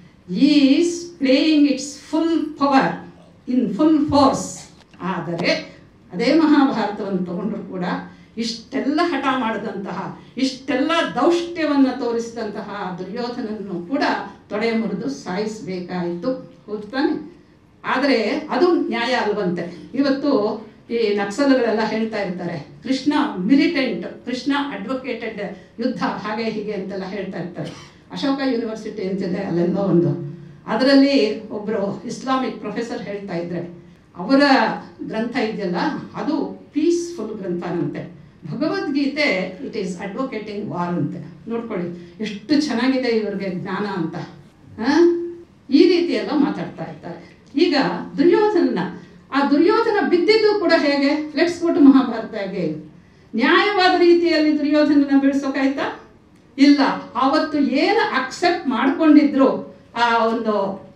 is playing its full power in full force. ಆದರೆ ಅದೇ ಮಹಾಭಾರತವನ್ನು ತಗೊಂಡ್ರು ಕೂಡ ಇಷ್ಟೆಲ್ಲ ಹಠ ಮಾಡಿದಂತಹ, ಇಷ್ಟೆಲ್ಲ ದೌಷ್ಟ್ಯವನ್ನು ತೋರಿಸಿದಂತಹ ದುರ್ಯೋಧನನ್ನು ಕೂಡ ತೊಡೆ ಮುರಿದು ಸಾಯಿಸಬೇಕಾಯಿತು. ಹೌದು ತಾನೆ? ಆದರೆ ಅದು ನ್ಯಾಯ ಅಲ್ವಂತೆ. ಇವತ್ತು ಈ ನಕ್ಸಲುಗಳೆಲ್ಲ ಹೇಳ್ತಾ ಇರ್ತಾರೆ, ಕೃಷ್ಣ ಮಿಲಿಟೆಂಟ್, ಕೃಷ್ಣ ಅಡ್ವೊಕೇಟೆಡ್ ಯುದ್ಧ, ಹಾಗೆ ಹೀಗೆ ಅಂತೆಲ್ಲ ಹೇಳ್ತಾ ಇರ್ತಾರೆ. ಅಶೋಕ ಯೂನಿವರ್ಸಿಟಿ ಅಂತಿದೆ ಅಲ್ಲೆಲ್ಲ ಒಂದು, ಅದರಲ್ಲಿ ಒಬ್ಬರು ಇಸ್ಲಾಮಿಕ್ ಪ್ರೊಫೆಸರ್ ಹೇಳ್ತಾ ಇದ್ರೆ, ಅವರ ಗ್ರಂಥ ಇದೆಯಲ್ಲ ಅದು ಪೀಸ್ಫುಲ್ ಗ್ರಂಥನಂತೆ. Bhagavadgita it is advocating war ಅಂತೆ. ನೋಡ್ಕೊಳ್ಳಿ ಎಷ್ಟು ಚೆನ್ನಾಗಿದೆ ಇವ್ರಿಗೆ ಜ್ಞಾನ ಅಂತ. ಈ ರೀತಿ ಎಲ್ಲ ಮಾತಾಡ್ತಾ ಇರ್ತಾರೆ. ಈಗ ದುರ್ಯೋಧನ, ಆ ದುರ್ಯೋಧನ ಬಿದ್ದಿದ್ದು ಕೂಡ ಹೇಗೆ, ಲೆಟ್ಸ್ ಗೋ ಟು ಮಹಾಭಾರತ. ಹೇಗೆ ನ್ಯಾಯವಾದ ರೀತಿಯಲ್ಲಿ ದುರ್ಯೋಧನನ ಬೀಳ್ಸೋಕಾಯ್ತಾ? ಇಲ್ಲ. ಆವತ್ತು ಏನು ಅಕ್ಸೆಪ್ಟ್ ಮಾಡ್ಕೊಂಡಿದ್ರು ಆ ಒಂದು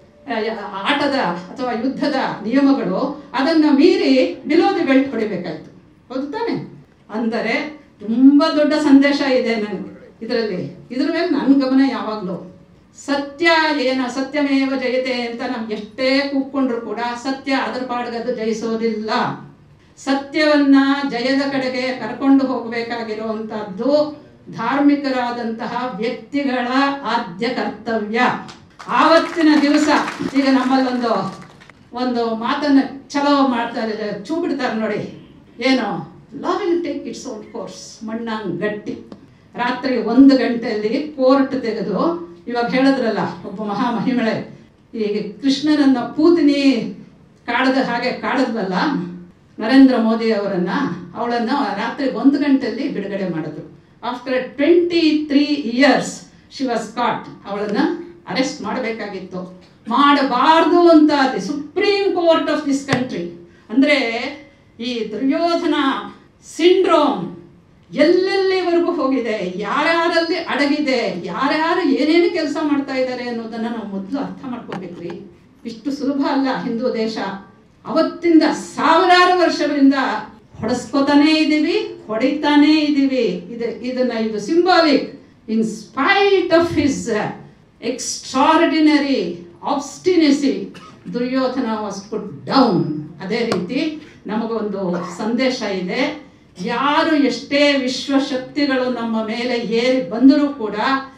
ಆಟದ ಅಥವಾ ಯುದ್ಧದ ನಿಯಮಗಳು, ಅದನ್ನು ಮೀರಿ ಬಿಲೋ ದಿ ಬೆಲ್ಟ್ ಹೊಡಿಬೇಕಾಯ್ತು. ಹೌದು ತಾನೆ? ಅಂದರೆ ತುಂಬ ದೊಡ್ಡ ಸಂದೇಶ ಇದೆ ನನಗೆ ಇದರಲ್ಲಿ. ಇದ್ರ ಮೇಲೆ ನನ್ನ ಗಮನ ಯಾವಾಗಲೂ ಸತ್ಯ ಏನ ಸತ್ಯಮೇವ ಜಯತೆ ಅಂತ ನಾವು ಎಷ್ಟೇ ಕೂತ್ಕೊಂಡ್ರು ಕೂಡ ಸತ್ಯ ಅದರ ಪಾಡ್ಗದು ಜಯಿಸೋದಿಲ್ಲ. ಸತ್ಯವನ್ನ ಜಯದ ಕಡೆಗೆ ಕರ್ಕೊಂಡು ಹೋಗಬೇಕಾಗಿರುವಂತಹದ್ದು ಧಾರ್ಮಿಕರಾದಂತಹ ವ್ಯಕ್ತಿಗಳ ಆದ್ಯ ಕರ್ತವ್ಯ. ಆವತ್ತಿನ ದಿವಸ ಈಗ ನಮ್ಮಲ್ಲೊಂದು ಒಂದು ಮಾತನ್ನು ಚಲೋ ಮಾಡ್ತಾರೆ, ಚೂ ಬಿಡ್ತಾರೆ ನೋಡಿ, ಏನು, love will take its own course, ಮಣ್ಣಂಗ್ ಗಟ್ಟಿ. ರಾತ್ರಿ ಒಂದು ಗಂಟೆಯಲ್ಲಿ ಕೋರ್ಟ್ ತೆಗೆದು, ಇವಾಗ ಹೇಳಿದ್ರಲ್ಲ ಒಬ್ಬ ಮಹಾಮಹಿಮಳೆ, ಈ ಕೃಷ್ಣನನ್ನ ಪೂತಿನಿ ಕಾಡದ ಹಾಗೆ ಕಾಡದ್ವಲ್ಲ ನರೇಂದ್ರ ಮೋದಿ ಅವರನ್ನ, ಅವಳನ್ನ ರಾತ್ರಿ ಒಂದು ಗಂಟೆಯಲ್ಲಿ ಬಿಡುಗಡೆ ಮಾಡಿದ್ರು. After twenty three years she was caught. ಅವಳನ್ನ ಅರೆಸ್ಟ್ ಮಾಡಬೇಕಾಗಿತ್ತು, ಮಾಡಬಾರ್ದು ಅಂತ the supreme court of this country. ಅಂದರೆ ಈ ದುರ್ಯೋಧನ ಸಿಂಡ್ರೋಮ್ ಎಲ್ಲೆಲ್ಲಿವರೆಗೂ ಹೋಗಿದೆ, ಯಾರ್ಯಾರಲ್ಲಿ ಅಡಗಿದೆ, ಯಾರ್ಯಾರು ಏನೇನು ಕೆಲಸ ಮಾಡ್ತಾ ಇದ್ದಾರೆ ಅನ್ನೋದನ್ನು ನಾವು ಮೊದಲು ಅರ್ಥ ಮಾಡ್ಕೋಬೇಕ್ರಿ. ಇಷ್ಟು ಸುಲಭ ಅಲ್ಲ ಹಿಂದೂ ದೇಶ. ಅವತ್ತಿಂದ ಸಾವಿರಾರು ವರ್ಷಗಳಿಂದ ಹೊಡೆಸ್ಕೋತಾನೇ ಇದ್ದೀವಿ, ಹೊಡಿತಾನೇ ಇದ್ದೀವಿ. ಇದು ಇದನ್ನ ಇದು symbolic. In spite of his extraordinary obstinacy Duryodhana was put down. ಅದೇ ರೀತಿ ನಮಗೊಂದು ಸಂದೇಶ ಇದೆ. ಯಾರು ಎಷ್ಟೇ ವಿಶ್ವಶಕ್ತಿಗಳು ನಮ್ಮ ಮೇಲೆ ಏರಿ ಬಂದರೂ ಕೂಡ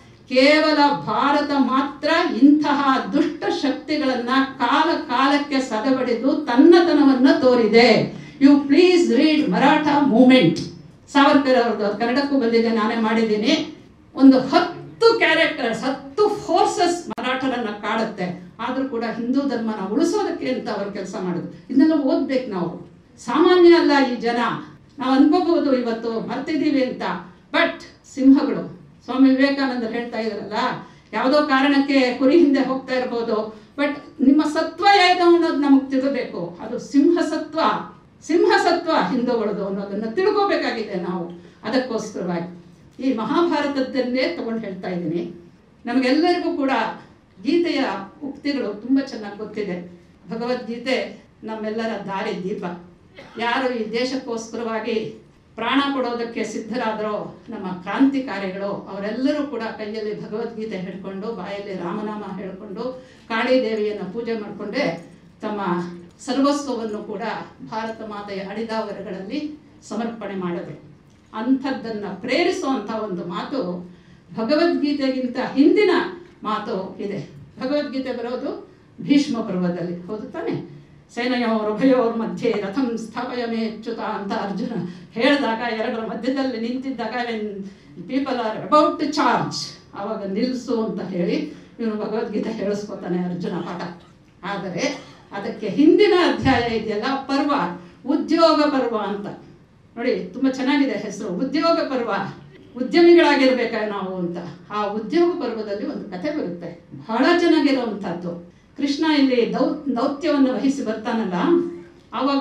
ಕೇವಲ ಭಾರತ ಮಾತ್ರ ಇಂತಹ ದುಷ್ಟ ಶಕ್ತಿಗಳನ್ನ ಕಾಲ ಕಾಲಕ್ಕೆ ಸದಬಡಿದು ತನ್ನತನವನ್ನ ತೋರಿದೆ. You please read Maratha movement. Savarkar ಅವ್ರದ್ದು ಕನ್ನಡಕ್ಕೂ ಬಂದಿದೆ, ನಾನೇ ಮಾಡಿದ್ದೀನಿ. ಒಂದು ಹತ್ತು ಕ್ಯಾರೆಕ್ಟರ್ಸ್, ಹತ್ತು ಫೋರ್ಸಸ್ ಮರಾಠರನ್ನ ಕಾಡುತ್ತೆ. ಆದ್ರೂ ಕೂಡ ಹಿಂದೂ ಧರ್ಮನ ಉಳಿಸೋದಕ್ಕೆ ಅಂತ ಅವ್ರು ಕೆಲಸ ಮಾಡೋದು. ಇದನ್ನೆಲ್ಲ ಓದ್ಬೇಕು ನಾವು. ಸಾಮಾನ್ಯ ಅಲ್ಲ ಈ ಜನ. ನಾವು ಅನ್ಕೋಬಹುದು ಇವತ್ತು ಮರ್ತಿದ್ದೀವಿ ಅಂತ. ಬಟ್ ಸಿಂಹಗಳು, ಸ್ವಾಮಿ ವಿವೇಕಾನಂದರು ಹೇಳ್ತಾ ಇದ್ರಲ್ಲ, ಯಾವುದೋ ಕಾರಣಕ್ಕೆ ಕುರಿ ಹಿಂದೆ ಹೋಗ್ತಾ ಇರ್ಬೋದು, ಬಟ್ ನಿಮ್ಮ ಸತ್ವ ಯಾವುದು ಅನ್ನೋದು ನಮಗೆ ತಿಳಬೇಕು. ಅದು ಸಿಂಹಸತ್ವ, ಸಿಂಹಸತ್ವ ಹಿಂದೂಗಳದು ಅನ್ನೋದನ್ನ ತಿಳ್ಕೋಬೇಕಾಗಿದೆ ನಾವು. ಅದಕ್ಕೋಸ್ಕರವಾಗಿ ಈ ಮಹಾಭಾರತದನ್ನೇ ತಗೊಂಡು ಹೇಳ್ತಾ ಇದ್ದೀನಿ. ನಮಗೆಲ್ಲರಿಗೂ ಕೂಡ ಗೀತೆಯ ಉಕ್ತಿಗಳು ತುಂಬ ಚೆನ್ನಾಗಿ ಗೊತ್ತಿದೆ. ಭಗವದ್ಗೀತೆ ನಮ್ಮೆಲ್ಲರ ದಾರಿ ದೀಪ. ಯಾರು ಈ ದೇಶಕ್ಕೋಸ್ಕರವಾಗಿ ಪ್ರಾಣ ಕೊಡೋದಕ್ಕೆ ಸಿದ್ಧರಾದರೋ ನಮ್ಮ ಕ್ರಾಂತಿಕಾರಿಗಳು, ಅವರೆಲ್ಲರೂ ಕೂಡ ಕೈಯಲ್ಲಿ ಭಗವದ್ಗೀತೆ ಹಿಡ್ಕೊಂಡು, ಬಾಯಲ್ಲಿ ರಾಮನಾಮ ಹೇಳಿಕೊಂಡು, ಕಾಳಿದೇವಿಯನ್ನು ಪೂಜೆ ಮಾಡಿಕೊಂಡೇ ತಮ್ಮ ಸರ್ವಸ್ವವನ್ನು ಕೂಡ ಭಾರತ ಮಾತೆಯ ಅಡಿದಾವರಗಳಲ್ಲಿ ಸಮರ್ಪಣೆ ಮಾಡಿದ್ರು. ಅಂಥದ್ದನ್ನು ಪ್ರೇರಿಸುವಂಥ ಒಂದು ಮಾತು ಭಗವದ್ಗೀತೆಗಿಂತ ಹಿಂದಿನ ಮಾತು ಇದೆ. ಭಗವದ್ಗೀತೆ ಬರೋದು ಭೀಷ್ಮ ಪರ್ವದಲ್ಲಿ, ಹೌದು ತಾನೆ? ಸೇನೆಯೋರ್ ಉಭಯೋರ್ ಮಧ್ಯೆ ರಥಂ ಸ್ಥಾಪಯಮೇಚ್ಯುತ ಅಂತ ಅರ್ಜುನ ಹೇಳಿದಾಗ, ಎರಡರ ಮಧ್ಯದಲ್ಲಿ ನಿಂತಿದ್ದಾಗ, when people are about to charge, ಆವಾಗ ನಿಲ್ಲಿಸು ಅಂತ ಹೇಳಿ ಇವನು ಭಗವದ್ಗೀತೆ ಹೇಳಿಸ್ಕೊತಾನೆ ಅರ್ಜುನ ಪಾಠ. ಆದರೆ ಅದಕ್ಕೆ ಹಿಂದಿನ ಅಧ್ಯಾಯ ಇದೆಯಲ್ಲ, ಪರ್ವ, ಉದ್ಯೋಗ ಪರ್ವ ಅಂತ ನೋಡಿ, ತುಂಬ ಚೆನ್ನಾಗಿದೆ ಹೆಸರು, ಉದ್ಯೋಗ ಪರ್ವ. ಉದ್ಯಮಿಗಳಾಗಿರ್ಬೇಕ ನಾವು ಅಂತ. ಆ ಉದ್ಯೋಗ ಪರ್ವದಲ್ಲಿ ಒಂದು ಕಥೆ ಬರುತ್ತೆ, ಬಹಳ ಚೆನ್ನಾಗಿರುವಂಥದ್ದು. ಕೃಷ್ಣ ಇಲ್ಲಿ ದೌ ದೌತ್ಯವನ್ನು ವಹಿಸಿ ಬರ್ತಾನಲ್ಲ, ಆವಾಗ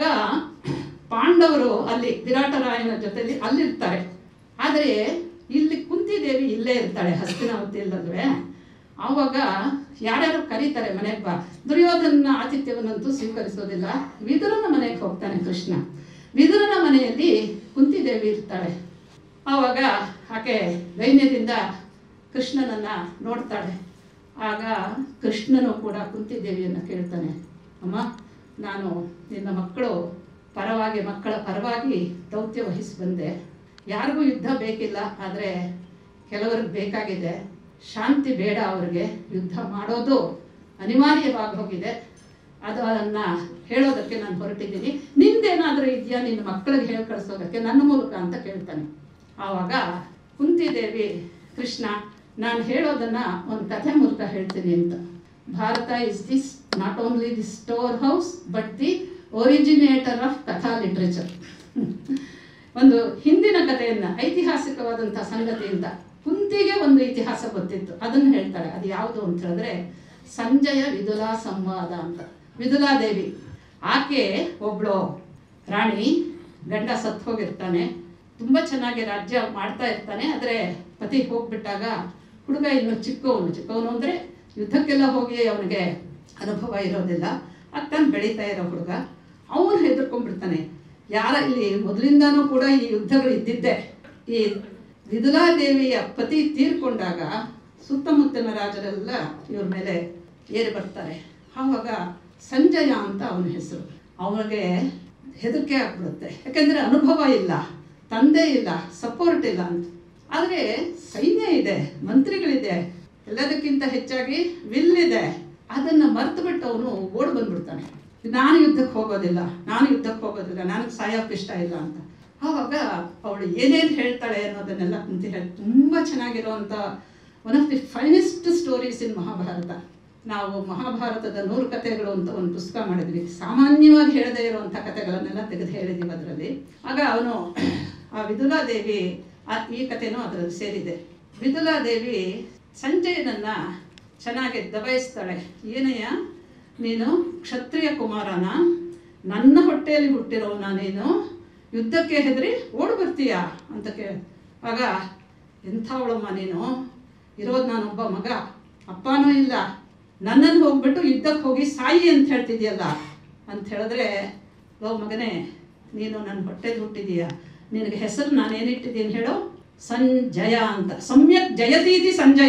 ಪಾಂಡವರು ಅಲ್ಲಿ ವಿರಾಟರಾಯನ ಜೊತೆಲಿ ಅಲ್ಲಿರ್ತಾರೆ. ಆದರೆ ಇಲ್ಲಿ ಕುಂತಿದೇವಿ ಇಲ್ಲೇ ಇರ್ತಾಳೆ, ಹಸ್ತಿನಾವತಿಯಲ್ಲಲ್ವೇ. ಆವಾಗ ಯಾರ್ಯಾರು ಕರೀತಾರೆ ಮನೆಗೆ ಬಾ. ದುರ್ಯೋಧನ ಆತಿಥ್ಯವನ್ನಂತೂ ಸ್ವೀಕರಿಸೋದಿಲ್ಲ. ವಿದುರನ ಮನೆಗೆ ಹೋಗ್ತಾನೆ ಕೃಷ್ಣ. ವಿದುರನ ಮನೆಯಲ್ಲಿ ಕುಂತಿದೇವಿ ಇರ್ತಾಳೆ. ಆವಾಗ ಆಕೆ ದೈನ್ಯದಿಂದ ಕೃಷ್ಣನನ್ನ ನೋಡ್ತಾಳೆ. ಆಗ ಕೃಷ್ಣನು ಕೂಡ ಕುಂತಿದೇವಿಯನ್ನು ಕೇಳ್ತಾನೆ, ಅಮ್ಮ, ನಾನು ನಿನ್ನ ಮಕ್ಕಳು ಪರವಾಗಿ ಮಕ್ಕಳ ಪರವಾಗಿ ದೌತ್ಯ ವಹಿಸಿ ಬಂದೆ. ಯಾರಿಗೂ ಯುದ್ಧ ಬೇಕಿಲ್ಲ, ಆದರೆ ಕೆಲವರಿಗೆ ಬೇಕಾಗಿದೆ. ಶಾಂತಿ ಬೇಡ, ಅವ್ರಿಗೆ ಯುದ್ಧ ಮಾಡೋದು ಅನಿವಾರ್ಯವಾಗಿ ಹೋಗಿದೆ. ಅದನ್ನು ಹೇಳೋದಕ್ಕೆ ನಾನು ಹೊರಟಿದ್ದೀನಿ. ನಿಂದೇನಾದರೂ ಇದೆಯಾ ನಿನ್ನ ಮಕ್ಕಳಿಗೆ ಹೇಳಿ ಕಳಿಸೋದಕ್ಕೆ ನನ್ನ ಮೂಲಕ ಅಂತ ಕೇಳ್ತಾನೆ. ಆವಾಗ ಕುಂತಿದೇವಿ, ಕೃಷ್ಣ, ನಾನು ಹೇಳೋದನ್ನು ಒಂದು ಕಥೆ ಮೂಲಕ ಹೇಳ್ತೀನಿ ಅಂತ. Bharat is this not only the storehouse but the originator of katha literature. ಒಂದು ಹಿಂದಿನ ಕಥೆಯನ್ನು, ಐತಿಹಾಸಿಕವಾದಂಥ ಸಂಗತಿಯಿಂದ ಕುಂತಿಗೆ ಒಂದು ಇತಿಹಾಸ ಗೊತ್ತಿತ್ತು, ಅದನ್ನು ಹೇಳ್ತಾಳೆ. ಅದು ಯಾವುದು ಅಂತ ಹೇಳಿದ್ರೆ ಸಂಜಯ ವಿದುಲಾ ಸಂವಾದ ಅಂತ. ವಿದುಲಾದೇವಿ ಆಕೆ ಒಬ್ಳು ರಾಣಿ, ಗಂಡ ಸತ್ತು ಹೋಗಿರ್ತಾನೆ, ತುಂಬ ಚೆನ್ನಾಗಿ ರಾಜ್ಯ ಮಾಡ್ತಾ ಇರ್ತಾನೆ. ಆದರೆ ಪತಿ ಹೋಗ್ಬಿಟ್ಟಾಗ ಹುಡುಗ ಇನ್ನು ಚಿಕ್ಕವನು ಚಿಕ್ಕವನು ಅಂದರೆ ಯುದ್ಧಕ್ಕೆಲ್ಲ ಹೋಗಿ ಅವನಿಗೆ ಅನುಭವ ಇರೋದಿಲ್ಲ. ಅಕ್ಕನ ಬೆಳೀತಾ ಇರೋ ಹುಡುಗ, ಅವನು ಹೆದರ್ಕೊಂಡ್ಬಿಡ್ತಾನೆ. ಯಾರ ಇಲ್ಲಿ ಮೊದಲಿಂದನೂ ಕೂಡ ಈ ಯುದ್ಧಗಳು ಇದ್ದಿದ್ದೆ. ಈ ವಿದುಲಾದೇವಿಯ ಪತಿ ತೀರ್ಕೊಂಡಾಗ ಸುತ್ತಮುತ್ತಲಿನ ರಾಜರೆಲ್ಲ ಇವ್ರ ಮೇಲೆ ಏರಿ ಬರ್ತಾರೆ. ಆವಾಗ ಸಂಜಯ ಅಂತ ಅವನ ಹೆಸರು. ಅವನಿಗೆ ಹೆದರಿಕೆ ಆಗ್ಬಿಡುತ್ತೆ, ಯಾಕೆಂದರೆ ಅನುಭವ ಇಲ್ಲ, ತಂದೆ ಇಲ್ಲ, ಸಪೋರ್ಟ್ ಇಲ್ಲ ಅಂತ. ಆದರೆ ಸೈನ್ಯ ಇದೆ, ಮಂತ್ರಿಗಳಿದೆ, ಎಲ್ಲದಕ್ಕಿಂತ ಹೆಚ್ಚಾಗಿ ವಿಲ್ ಇದೆ. ಅದನ್ನು ಮರೆತು ಬಿಟ್ಟು ಅವನು ಓಡ್ ಬಂದ್ಬಿಡ್ತಾನೆ. ನಾನು ಯುದ್ಧಕ್ಕೆ ಹೋಗೋದಿಲ್ಲ, ನಾನು ಯುದ್ಧಕ್ಕೆ ಹೋಗೋದಿಲ್ಲ, ನನಗೆ ಸಾಯೋಕ್ಕೆ ಇಷ್ಟ ಇಲ್ಲ ಅಂತ. ಆವಾಗ ಅವಳು ಏನೇನು ಹೇಳ್ತಾಳೆ ಅನ್ನೋದನ್ನೆಲ್ಲ ಕುಂತಿ ಹೇಳಿ ತುಂಬ ಚೆನ್ನಾಗಿರುವಂಥ one of the finest stories in Mahabharata. ನಾವು ಮಹಾಭಾರತದ ನೂರು ಕಥೆಗಳು ಅಂತ ಒಂದು ಪುಸ್ತಕ ಮಾಡಿದ್ವಿ. ಸಾಮಾನ್ಯವಾಗಿ ಹೇಳದೇ ಇರುವಂಥ ಕಥೆಗಳನ್ನೆಲ್ಲ ತೆಗೆದು ಹೇಳಿದ್ದೀವಿ ಅದರಲ್ಲಿ. ಆಗ ಅವನು ಆ ವಿದುಲಾದೇವಿ, ಈ ಕಥೆನೂ ಅದರಲ್ಲಿ ಸೇರಿದೆ. ವಿದುಲಾದೇವಿ ಸಂಜಯನನ್ನ ಚೆನ್ನಾಗಿ ದಬಾಯಿಸ್ತಾಳೆ. ಏನಯ್ಯ, ನೀನು ಕ್ಷತ್ರಿಯ ಕುಮಾರನ, ನನ್ನ ಹೊಟ್ಟೆಯಲ್ಲಿ ಹುಟ್ಟಿರೋನ, ನೀನು ಯುದ್ಧಕ್ಕೆ ಹೆದರಿ ಓಡಿ ಬರ್ತೀಯಾ ಅಂತ ಕೇಳಿ ಆಗ ಎಂಥವಳಮ್ಮ ನೀನು, ಇರೋದು ನಾನೊಬ್ಬ ಮಗ, ಅಪ್ಪನೂ ಇಲ್ಲ, ನನ್ನನ್ನು ಹೋಗ್ಬಿಟ್ಟು ಯುದ್ಧಕ್ಕೆ ಹೋಗಿ ಸಾಯಿ ಅಂತ ಹೇಳ್ತಿದ್ಯಲ್ಲ ಅಂತ ಹೇಳಿದ್ರೆ, ಲೋ ಮಗನೇ ನೀನು ನನ್ನ ಹೊಟ್ಟೆದು ಹುಟ್ಟಿದೀಯ, ನಿನಗೆ ಹೆಸರು ನಾನೇನಿಟ್ಟಿದ್ದೀನಿ ಹೇಳು, ಸಂಜಯ ಅಂತ. ಸಮ್ಯಕ್ ಜಯತೀತಿ ಸಂಜಯ,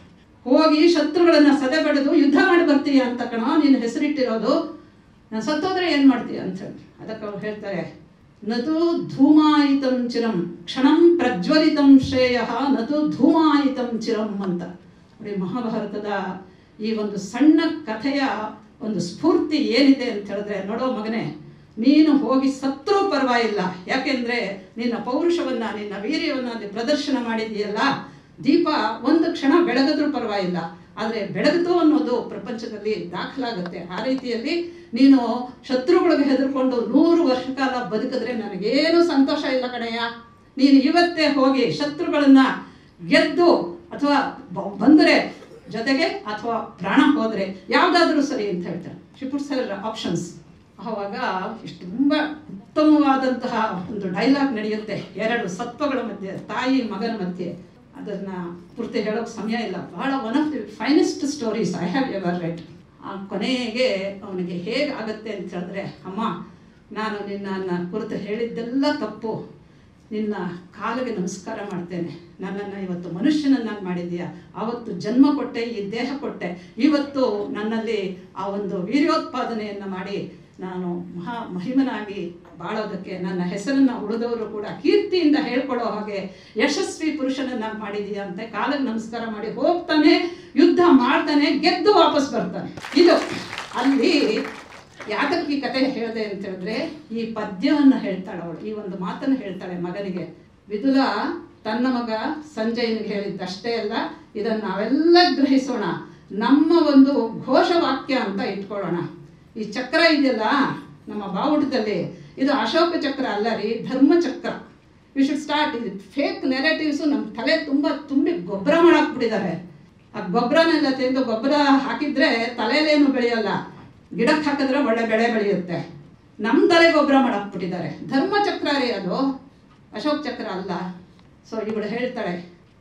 ಹೋಗಿ ಶತ್ರುಗಳನ್ನು ಸದೆ ಬಡಿದು ಯುದ್ಧ ಮಾಡಿ ಬರ್ತೀಯ ಅಂತ ಕಣೋ ನೀನು ಹೆಸರಿಟ್ಟಿರೋದು, ನಾನು ಸತ್ತೋದ್ರೆ ಏನು ಮಾಡ್ತೀಯ ಅಂತ ಹೇಳಿ. ಅದಕ್ಕೆ ಅವ್ರು ಹೇಳ್ತಾರೆ, ನತು ಧೂಮಾಯಿತಂ ಚಿರಂ ಕ್ಷಣಂ ಪ್ರಜ್ವಲಿತಂ ಶ್ರೇಯ ನತು ಧೂಮಾಯಿತಂ ಚಿರಂ ಅಂತ. ನೋಡಿ, ಮಹಾಭಾರತದ ಈ ಒಂದು ಸಣ್ಣ ಕಥೆಯ ಒಂದು ಸ್ಫೂರ್ತಿ ಏನಿದೆ ಅಂತ ಹೇಳಿದ್ರೆ, ನೋಡೋ ಮಗನೇ ನೀನು ಹೋಗಿ ಸತ್ರೂ ಪರವಾಗಿಲ್ಲ, ಯಾಕೆಂದರೆ ನಿನ್ನ ಪೌರುಷವನ್ನು ನಿನ್ನ ವೀರ್ಯವನ್ನು ಅಲ್ಲಿ ಪ್ರದರ್ಶನ ಮಾಡಿದೆಯಲ್ಲ, ದೀಪ ಒಂದು ಕ್ಷಣ ಬೆಳಗಿದ್ರೂ ಪರವಾಗಿಲ್ಲ, ಆದರೆ ಬೆಳಗಿತು ಅನ್ನೋದು ಪ್ರಪಂಚದಲ್ಲಿ ದಾಖಲಾಗುತ್ತೆ. ಆ ರೀತಿಯಲ್ಲಿ ನೀನು ಶತ್ರುಗಳಿಗೆ ಹೆದರ್ಕೊಂಡು ನೂರು ವರ್ಷ ಕಾಲ ಬದುಕಿದ್ರೆ ನನಗೇನು ಸಂತೋಷ ಇಲ್ಲ ಕಣಯ್ಯ. ನೀನು ಇವತ್ತೇ ಹೋಗಿ ಶತ್ರುಗಳನ್ನು ಗೆದ್ದು ಅಥವಾ ಬಂದರೆ ಜೊತೆಗೆ ಅಥವಾ ಪ್ರಾಣ ಹೋದರೆ ಯಾವುದಾದ್ರೂ ಸರಿ ಅಂತ ಹೇಳ್ತಾರೆ. She puts her options. ಆವಾಗ ಇಷ್ಟು ತುಂಬ ಉತ್ತಮವಾದಂತಹ ಒಂದು ಡೈಲಾಗ್ ನಡೆಯುತ್ತೆ ಎರಡು ಸತ್ವಗಳ ಮಧ್ಯೆ, ತಾಯಿ ಮಗನ ಮಧ್ಯೆ. ಅದನ್ನು ಪೂರ್ತಿ ಹೇಳೋಕ್ಕೆ ಸಮಯ ಇಲ್ಲ. ಬಹಳ one of the finest stories I have ever read. ಆ ಕೊನೆಗೆ ಅವನಿಗೆ ಹೇಗೆ ಆಗುತ್ತೆ ಅಂತ ಹೇಳಿದ್ರೆ, ಅಮ್ಮ ನಾನು ನಿನ್ನ ಕುರಿತು ಹೇಳಿದ್ದೆಲ್ಲ ತಪ್ಪು, ನಿನ್ನ ಕಾಲಿಗೆ ನಮಸ್ಕಾರ ಮಾಡ್ತೇನೆ, ನನ್ನನ್ನು ಇವತ್ತು ಮನುಷ್ಯನನ್ನಾಗಿ ಮಾಡಿದ್ದೀಯ, ಆವತ್ತು ಜನ್ಮ ಕೊಟ್ಟೆ, ಈ ದೇಹ ಕೊಟ್ಟೆ, ಇವತ್ತು ನನ್ನಲ್ಲಿ ಆ ಒಂದು ವೀರ್ಯೋತ್ಪಾದನೆಯನ್ನು ಮಾಡಿ ನಾನು ಮಹಾ ಮಹಿಮನಾಗಿ ಬಾಳೋದಕ್ಕೆ, ನನ್ನ ಹೆಸರನ್ನು ಉಳಿದವರು ಕೂಡ ಕೀರ್ತಿಯಿಂದ ಹೇಳ್ಕೊಳ್ಳೋ ಹಾಗೆ ಯಶಸ್ವಿ ಪುರುಷನನ್ನಾಗಿ ಮಾಡಿದೀಯ ಅಂತ ಕಾಲಿಗೆ ನಮಸ್ಕಾರ ಮಾಡಿ ಹೋಗ್ತಾನೆ, ಯುದ್ಧ ಮಾಡ್ತಾನೆ, ಗೆದ್ದು ವಾಪಸ್ ಬರ್ತಾನೆ. ಇದು ಅಲ್ಲಿ ಯಾತಕ್ಕೆ ಈ ಕತೆ ಹೇಳಿದೆ ಅಂತ ಹೇಳಿದ್ರೆ, ಈ ಪದ್ಯವನ್ನು ಹೇಳ್ತಾಳೆ ಅವಳು, ಈ ಒಂದು ಮಾತನ್ನು ಹೇಳ್ತಾಳೆ ಮಗನಿಗೆ. ವಿದುಲ ತನ್ನ ಮಗ ಸಂಜಯನಿಗೆ ಹೇಳಿದ್ದಷ್ಟೇ ಅಲ್ಲ, ಇದನ್ನು ನಾವೆಲ್ಲ ಗ್ರಹಿಸೋಣ, ನಮ್ಮ ಒಂದು ಘೋಷವಾಕ್ಯ ಅಂತ ಇಟ್ಕೊಳ್ಳೋಣ. ಈ ಚಕ್ರ ಇದೆಯಲ್ಲ ನಮ್ಮ ಬಾವುಟದಲ್ಲಿ, ಇದು ಅಶೋಕ ಚಕ್ರ ಅಲ್ಲ ರೀ, ಧರ್ಮಚಕ್ರ. We should start. ಇದು ಫೇಕ್ ನೆರೇಟಿವ್ಸು ನಮ್ಮ ತಲೆ ತುಂಬ ತುಂಬಿ ಗೊಬ್ಬರ ಮಾಡಾಕ್ಬಿಟ್ಟಿದ್ದಾರೆ. ಆ ಗೊಬ್ಬರನೆಲ್ಲ ತೆಗೆದು ಗೊಬ್ಬರ ಹಾಕಿದ್ರೆ ತಲೆಯಲ್ಲೇನು ಬೆಳೆಯಲ್ಲ, ಗಿಡಕ್ಕೆ ಹಾಕಿದ್ರೆ ಒಳ್ಳೆ ಬೆಳೆ ಬೆಳೆಯುತ್ತೆ. ನಮ್ಮ ತಲೆ ಗೊಬ್ಬರ ಮಾಡಾಕ್ಬಿಟ್ಟಿದ್ದಾರೆ. ಧರ್ಮಚಕ್ರ ರೀ ಅದು, ಅಶೋಕ ಚಕ್ರ ಅಲ್ಲ. ಸೊ ಇವಳು ಹೇಳ್ತಾಳೆ,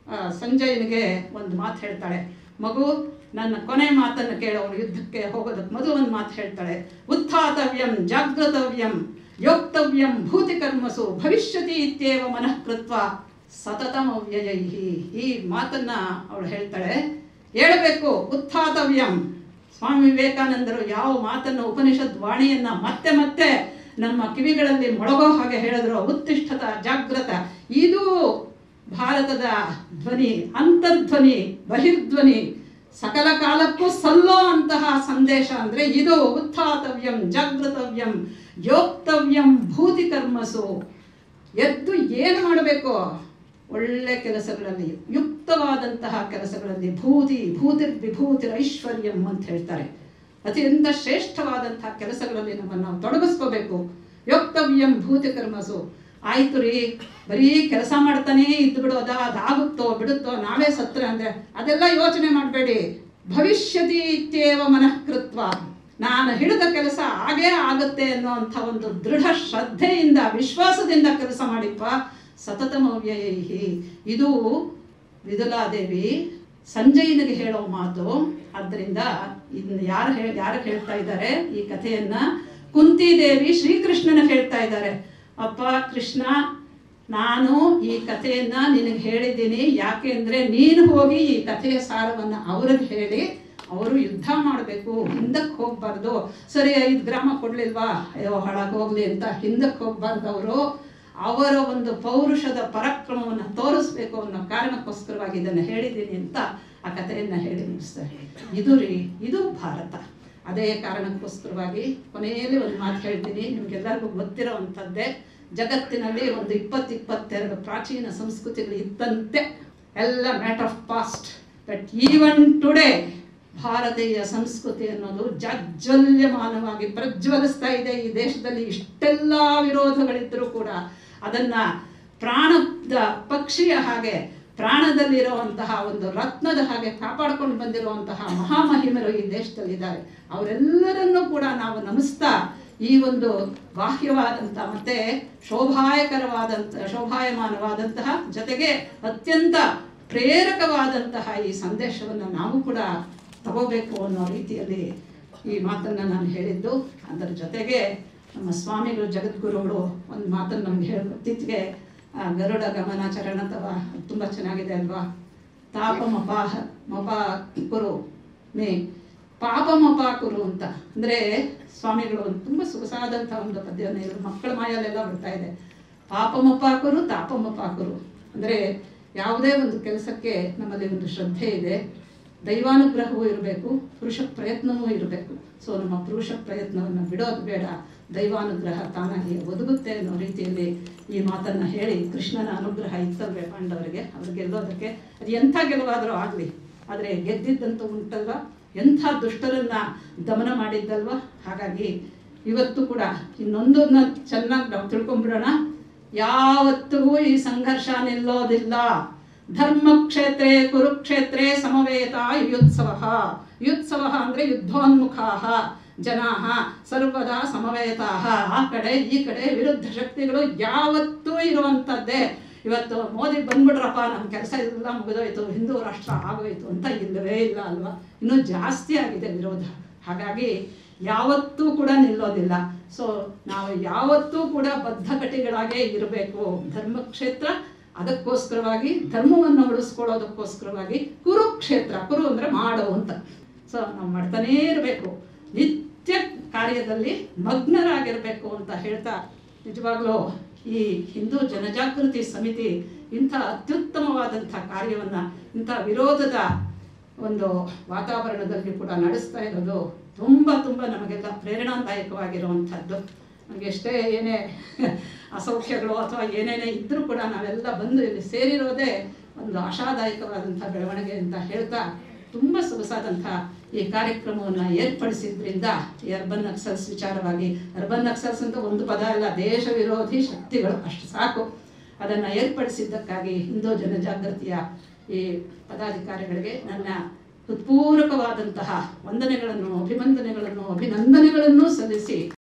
ಸಂಜಯನಿಗೆ ಒಂದು ಮಾತು ಹೇಳ್ತಾಳೆ, ಮಗು ನನ್ನ ಕೊನೆ ಮಾತನ್ನು ಕೇಳೋಳು, ಯುದ್ಧಕ್ಕೆ ಹೋಗೋದಕ್ಕೆ ಮೊದಲು ಒಂದು ಮಾತು ಹೇಳ್ತಾಳೆ, ಉತ್ಥಾತವ್ಯಂ ಜಾಗೃತವ್ಯಂ ಯೋಕ್ತವ್ಯಂ ಭೂತಿ ಕರ್ಮಸು ಭವಿಷ್ಯತಿ ಇತ್ಯೇವ ಮನಃ ಕೃತ್ವ ಸತತಮವ್ಯಯೈಹಿ. ಈ ಮಾತನ್ನು ಅವಳು ಹೇಳ್ತಾಳೆ, ಹೇಳಬೇಕು. ಉತ್ಥಾತವ್ಯಂ, ಸ್ವಾಮಿ ವಿವೇಕಾನಂದರು ಯಾವ ಮಾತನ್ನು ಉಪನಿಷದ್ ವಾಣಿಯನ್ನು ಮತ್ತೆ ಮತ್ತೆ ನಮ್ಮ ಕಿವಿಗಳಲ್ಲಿ ಮೊಳಗೋ ಹಾಗೆ ಹೇಳಿದ್ರು, ಉತ್ತಿಷ್ಠತ ಜಾಗೃತ. ಇದು ಭಾರತದ ಧ್ವನಿ, ಅಂತರ್ಧ್ವನಿ, ಬಹಿರ್ಧ್ವನಿ, ಸಕಲ ಕಾಲಕ್ಕೂ ಸಲ್ಲೋ ಅಂತಹ ಸಂದೇಶ ಅಂದರೆ ಇದು. ಉತ್ಥಾತವ್ಯಂ ಜಾಗೃತವ್ಯಂ ಯೋಕ್ತವ್ಯಂ ಭೂತಿ ಕರ್ಮಸು. ಎದ್ದು ಏನು ಮಾಡಬೇಕು? ಒಳ್ಳೆ ಕೆಲಸಗಳಲ್ಲಿ, ಯುಕ್ತವಾದಂತಹ ಕೆಲಸಗಳಲ್ಲಿ, ಭೂತಿ ಭೂತಿರ್ ವಿಭೂತಿರ್ ಐಶ್ವರ್ಯಂ ಅಂತ ಹೇಳ್ತಾರೆ. ಅತ್ಯಂತ ಶ್ರೇಷ್ಠವಾದಂತಹ ಕೆಲಸಗಳಲ್ಲಿ ನಮ್ಮನ್ನು ನಾವು ತೊಡಗಿಸ್ಕೋಬೇಕು. ಯೋಕ್ತವ್ಯಂ ಭೂತಿ ಕರ್ಮಸು. ಆಯ್ತು ರೀ, ಬರೀ ಕೆಲಸ ಮಾಡ್ತಾನೇ ಇದ್ದು ಬಿಡೋದಾ, ಅದಾಗುತ್ತೋ ಬಿಡುತ್ತೋ, ನಾವೇ ಸತ್ರ ಅಂದರೆ ಅದೆಲ್ಲ ಯೋಚನೆ ಮಾಡಬೇಡಿ. ಭವಿಷ್ಯತಿ ಇತ್ಯೇವ ಮನಃ ಕೃತ್ವ. ನಾನು ಹಿಡಿದ ಕೆಲಸ ಹಾಗೇ ಆಗುತ್ತೆ ಅನ್ನೋಂಥ ಒಂದು ದೃಢ ಶ್ರದ್ಧೆಯಿಂದ, ವಿಶ್ವಾಸದಿಂದ ಕೆಲಸ ಮಾಡಿಪ್ಪ. ಸತತಮವ್ಯಯೈಹಿ. ಇದು ವಿದುಲಾದೇವಿ ಸಂಜಯನಿಗೆ ಹೇಳೋ ಮಾತು. ಆದ್ದರಿಂದ ಇನ್ನು ಯಾರು ಹೇಳಿ ಯಾರಿಗೆ ಹೇಳ್ತಾ ಇದ್ದಾರೆ ಈ ಕಥೆಯನ್ನ? ಕುಂತಿದೇವಿ ಶ್ರೀಕೃಷ್ಣನ ಹೇಳ್ತಾ ಇದ್ದಾರೆ. ಅಪ್ಪ ಕೃಷ್ಣ, ನಾನು ಈ ಕಥೆಯನ್ನ ನಿನಗೆ ಹೇಳಿದ್ದೀನಿ, ಯಾಕೆ ಅಂದರೆ ನೀನು ಹೋಗಿ ಈ ಕಥೆಯ ಸಾರವನ್ನು ಅವ್ರಿಗೆ ಹೇಳಿ ಅವರು ಯುದ್ಧ ಮಾಡಬೇಕು, ಹಿಂದಕ್ಕೆ ಹೋಗ್ಬಾರ್ದು. ಸರಿ, ಐದು ಗ್ರಾಮ ಕೊಡ್ಲಿಲ್ವಾ, ಅಯ್ಯೋ ಹಾಳಾಗಿ ಹೋಗ್ಲಿ ಅಂತ ಹಿಂದಕ್ಕೆ ಹೋಗ್ಬಾರ್ದು. ಅವರು ಅವರ ಒಂದು ಪೌರುಷದ ಪರಾಕ್ರಮವನ್ನು ತೋರಿಸ್ಬೇಕು ಅನ್ನೋ ಕಾರಣಕ್ಕೋಸ್ಕರವಾಗಿ ಇದನ್ನು ಹೇಳಿದ್ದೀನಿ ಅಂತ ಆ ಕಥೆಯನ್ನು ಹೇಳಿ ಮುಗಿಸ್ತಾರೆ. ಇದು ರೀ, ಇದು ಭಾರತ. ಅದೇ ಕಾರಣಕ್ಕೋಸ್ಕರವಾಗಿ ಕೊನೆಯಲ್ಲಿ ಒಂದು ಮಾತು ಹೇಳ್ತೀನಿ, ನಿಮಗೆಲ್ಲರಿಗೂ ಗೊತ್ತಿರೋವಂಥದ್ದೇ. ಜಗತ್ತಿನಲ್ಲಿ ಒಂದು ಇಪ್ಪತ್ತು ಇಪ್ಪತ್ತೆರಡು ಪ್ರಾಚೀನ ಸಂಸ್ಕೃತಿಗಳು ಇದ್ದಂತೆ, ಎಲ್ಲ matter of past. But even today ಭಾರತೀಯ ಸಂಸ್ಕೃತಿ ಅನ್ನೋದು ಜಾಜ್ವಲ್ಯಮಾನವಾಗಿ ಪ್ರಜ್ವಲಿಸ್ತಾ ಇದೆ. ಈ ದೇಶದಲ್ಲಿ ಇಷ್ಟೆಲ್ಲ ವಿರೋಧಗಳಿದ್ದರೂ ಕೂಡ ಅದನ್ನು ಪ್ರಾಣದ ಪಕ್ಷಿಯ ಹಾಗೆ, ಪ್ರಾಣದಲ್ಲಿರುವಂತಹ ಒಂದು ರತ್ನದ ಹಾಗೆ ಕಾಪಾಡ್ಕೊಂಡು ಬಂದಿರುವಂತಹ ಮಹಾಮಹಿಮರು ಈ ದೇಶದಲ್ಲಿದ್ದಾರೆ. ಅವರೆಲ್ಲರನ್ನೂ ಕೂಡ ನಾವು ನಮಿಸ್ತಾ ಈ ಒಂದು ಬಾಹ್ಯವಾದಂಥ ಮತ್ತು ಶೋಭಾಯಕರವಾದಂಥ ಶೋಭಾಯಮಾನವಾದಂತಹ ಜೊತೆಗೆ ಅತ್ಯಂತ ಪ್ರೇರಕವಾದಂತಹ ಈ ಸಂದೇಶವನ್ನು ನಾವು ಕೂಡ ತಗೋಬೇಕು ಅನ್ನೋ ರೀತಿಯಲ್ಲಿ ಈ ಮಾತನ್ನು ನಾನು ಹೇಳಿದ್ದು. ಅದರ ಜೊತೆಗೆ ನಮ್ಮ ಸ್ವಾಮಿಗಳು ಜಗದ್ಗುರುಗಳು ಒಂದು ಮಾತನ್ನು ನಮ್ಗೆ ಹೇಳಿ ಇತ್ತೀಚೆಗೆ ಗರುಡ ಗಮನ ಚರಣ ತವ ತುಂಬ ಚೆನ್ನಾಗಿದೆ ಅಲ್ವಾ. ತಾಪ ಮಪಾಹ ಮಪಾ ಕುರು ಮೇ ಪಾಪ ಮಪಾ ಕುರು ಅಂತ ಅಂದರೆ ಸ್ವಾಮಿಗಳು ಒಂದು ತುಂಬ ಸೊಗಸಾದಂಥ ಒಂದು ಪದ್ಯವನ್ನು ಇವರು ಮಕ್ಕಳ ಮಾಯಲ್ಲೆಲ್ಲ ಬರ್ತಾ ಇದೆ. ಪಾಪ ಮಪಾಕುರು ತಾಪ ಮಪಾಕುರು ಅಂದರೆ ಯಾವುದೇ ಒಂದು ಕೆಲಸಕ್ಕೆ ನಮ್ಮಲ್ಲಿ ಒಂದು ಶ್ರದ್ಧೆ ಇದೆ, ದೈವಾನುಗ್ರಹವೂ ಇರಬೇಕು, ಪುರುಷ ಪ್ರಯತ್ನವೂ ಇರಬೇಕು. ಸೊ ನಮ್ಮ ಪುರುಷ ಪ್ರಯತ್ನವನ್ನು ಬಿಡೋದು ಬೇಡ, ದೈವಾನುಗ್ರಹ ತಾನಾಗಿ ಒದಗುತ್ತೆ ಅನ್ನೋ ರೀತಿಯಲ್ಲಿ ಈ ಮಾತನ್ನು ಹೇಳಿ, ಕೃಷ್ಣನ ಅನುಗ್ರಹ ಇತ್ತಲ್ವೇ ಪಾಂಡವರಿಗೆ, ಅವ್ರು ಗೆಲ್ಲೋದಕ್ಕೆ ಅದು ಎಂಥ ಗೆಲುವಾದರೂ ಆಗಲಿ, ಆದರೆ ಗೆದ್ದಿದ್ದಂತೂ ಉಂಟಲ್ವ, ಎಂಥ ದುಷ್ಟರನ್ನ ದಮನ ಮಾಡಿದ್ದಲ್ವ. ಹಾಗಾಗಿ ಇವತ್ತು ಕೂಡ ಇನ್ನೊಂದನ್ನ ಚೆನ್ನಾಗಿ ನಾವು ತಿಳ್ಕೊಂಡ್ಬಿಡೋಣ. ಯಾವತ್ತಿಗೂ ಈ ಸಂಘರ್ಷ ನಿಲ್ಲೋದಿಲ್ಲ. ಧರ್ಮಕ್ಷೇತ್ರೇ ಕುರುಕ್ಷೇತ್ರೇ ಸಮವೇತ ಯುತ್ಸವ. ಯುತ್ಸವ ಅಂದರೆ ಯುದ್ಧೋನ್ಮುಖಾ ಜನಾ ಸರ್ವದಾ ಸಮವೇತಾ. ಆ ಕಡೆ ಈ ಕಡೆ ವಿರುದ್ಧ ಶಕ್ತಿಗಳು ಯಾವತ್ತೂ ಇರುವಂಥದ್ದೇ. ಇವತ್ತು ಮೋದಿ ಬಂದ್ಬಿಡ್ರಪ್ಪ, ನಮ್ಮ ಕೆಲಸ ಎಲ್ಲ ಮುಗಿದೋಯ್ತು, ಹಿಂದೂ ರಾಷ್ಟ್ರ ಆಗೋಯ್ತು ಅಂತ ಇಲ್ಲವೇ ಇಲ್ಲ ಅಲ್ವಾ, ಇನ್ನೂ ಜಾಸ್ತಿ ಆಗಿದೆ ವಿರೋಧ. ಹಾಗಾಗಿ ಯಾವತ್ತೂ ಕೂಡ ನಿಲ್ಲೋದಿಲ್ಲ. ಸೊ ನಾವು ಯಾವತ್ತೂ ಕೂಡ ಬದ್ಧಕಟಿಗಳಾಗೇ ಇರಬೇಕು. ಧರ್ಮಕ್ಷೇತ್ರ ಅದಕ್ಕೋಸ್ಕರವಾಗಿ, ಧರ್ಮವನ್ನು ಉಳಿಸ್ಕೊಳ್ಳೋದಕ್ಕೋಸ್ಕರವಾಗಿ, ಕುರುಕ್ಷೇತ್ರ, ಕುರು ಅಂದರೆ ಮಾಡು ಅಂತ. ಸೊ ನಾವು ಮಾಡ್ತಾನೇ ಇರಬೇಕು, ನಿತ್ಯ ಕಾರ್ಯದಲ್ಲಿ ಮಗ್ನರಾಗಿರಬೇಕು ಅಂತ ಹೇಳ್ತಾ, ನಿಜವಾಗ್ಲೂ ಈ ಹಿಂದೂ ಜನಜಾಗೃತಿ ಸಮಿತಿ ಇಂಥ ಅತ್ಯುತ್ತಮವಾದಂಥ ಕಾರ್ಯವನ್ನು ಇಂಥ ವಿರೋಧದ ಒಂದು ವಾತಾವರಣದಲ್ಲಿ ಕೂಡ ನಡೆಸ್ತಾ ಇರೋದು ತುಂಬ ತುಂಬ ನಮಗೆಲ್ಲ ಪ್ರೇರಣಾದಾಯಕವಾಗಿರುವಂಥದ್ದು. ನಮಗೆ ಎಷ್ಟೇ ಏನೇ ಅಸೌಖ್ಯಗಳು ಅಥವಾ ಏನೇನೇ ಇದ್ದರೂ ಕೂಡ ನಾವೆಲ್ಲ ಬಂದು ಇಲ್ಲಿ ಸೇರಿರೋದೇ ಒಂದು ಆಶಾದಾಯಕವಾದಂಥ ಬೆಳವಣಿಗೆ ಅಂತ ಹೇಳ್ತಾ, ತುಂಬ ಸೊಗಸಾದಂಥ ಈ ಕಾರ್ಯಕ್ರಮವನ್ನು ಏರ್ಪಡಿಸಿದ್ರಿಂದ ಈ ಅರ್ಬನ್ ನಕ್ಸಲ್ಸ್ ವಿಚಾರವಾಗಿ, ಅರ್ಬನ್ ನಕ್ಸಲ್ಸ್ ಅಂತ ಒಂದು ಪದ ಅಲ್ಲ, ದೇಶ ವಿರೋಧಿ ಶಕ್ತಿಗಳು ಅಷ್ಟು ಸಾಕು. ಅದನ್ನು ಏರ್ಪಡಿಸಿದ್ದಕ್ಕಾಗಿ ಹಿಂದೂ ಜನಜಾಗೃತಿಯ ಈ ಪದಾಧಿಕಾರಿಗಳಿಗೆ ನನ್ನ ಹೃತ್ಪೂರ್ವಕವಾದಂತಹ ವಂದನೆಗಳನ್ನು, ಅಭಿವಂದನೆಗಳನ್ನು, ಅಭಿನಂದನೆಗಳನ್ನು ಸಲ್ಲಿಸಿ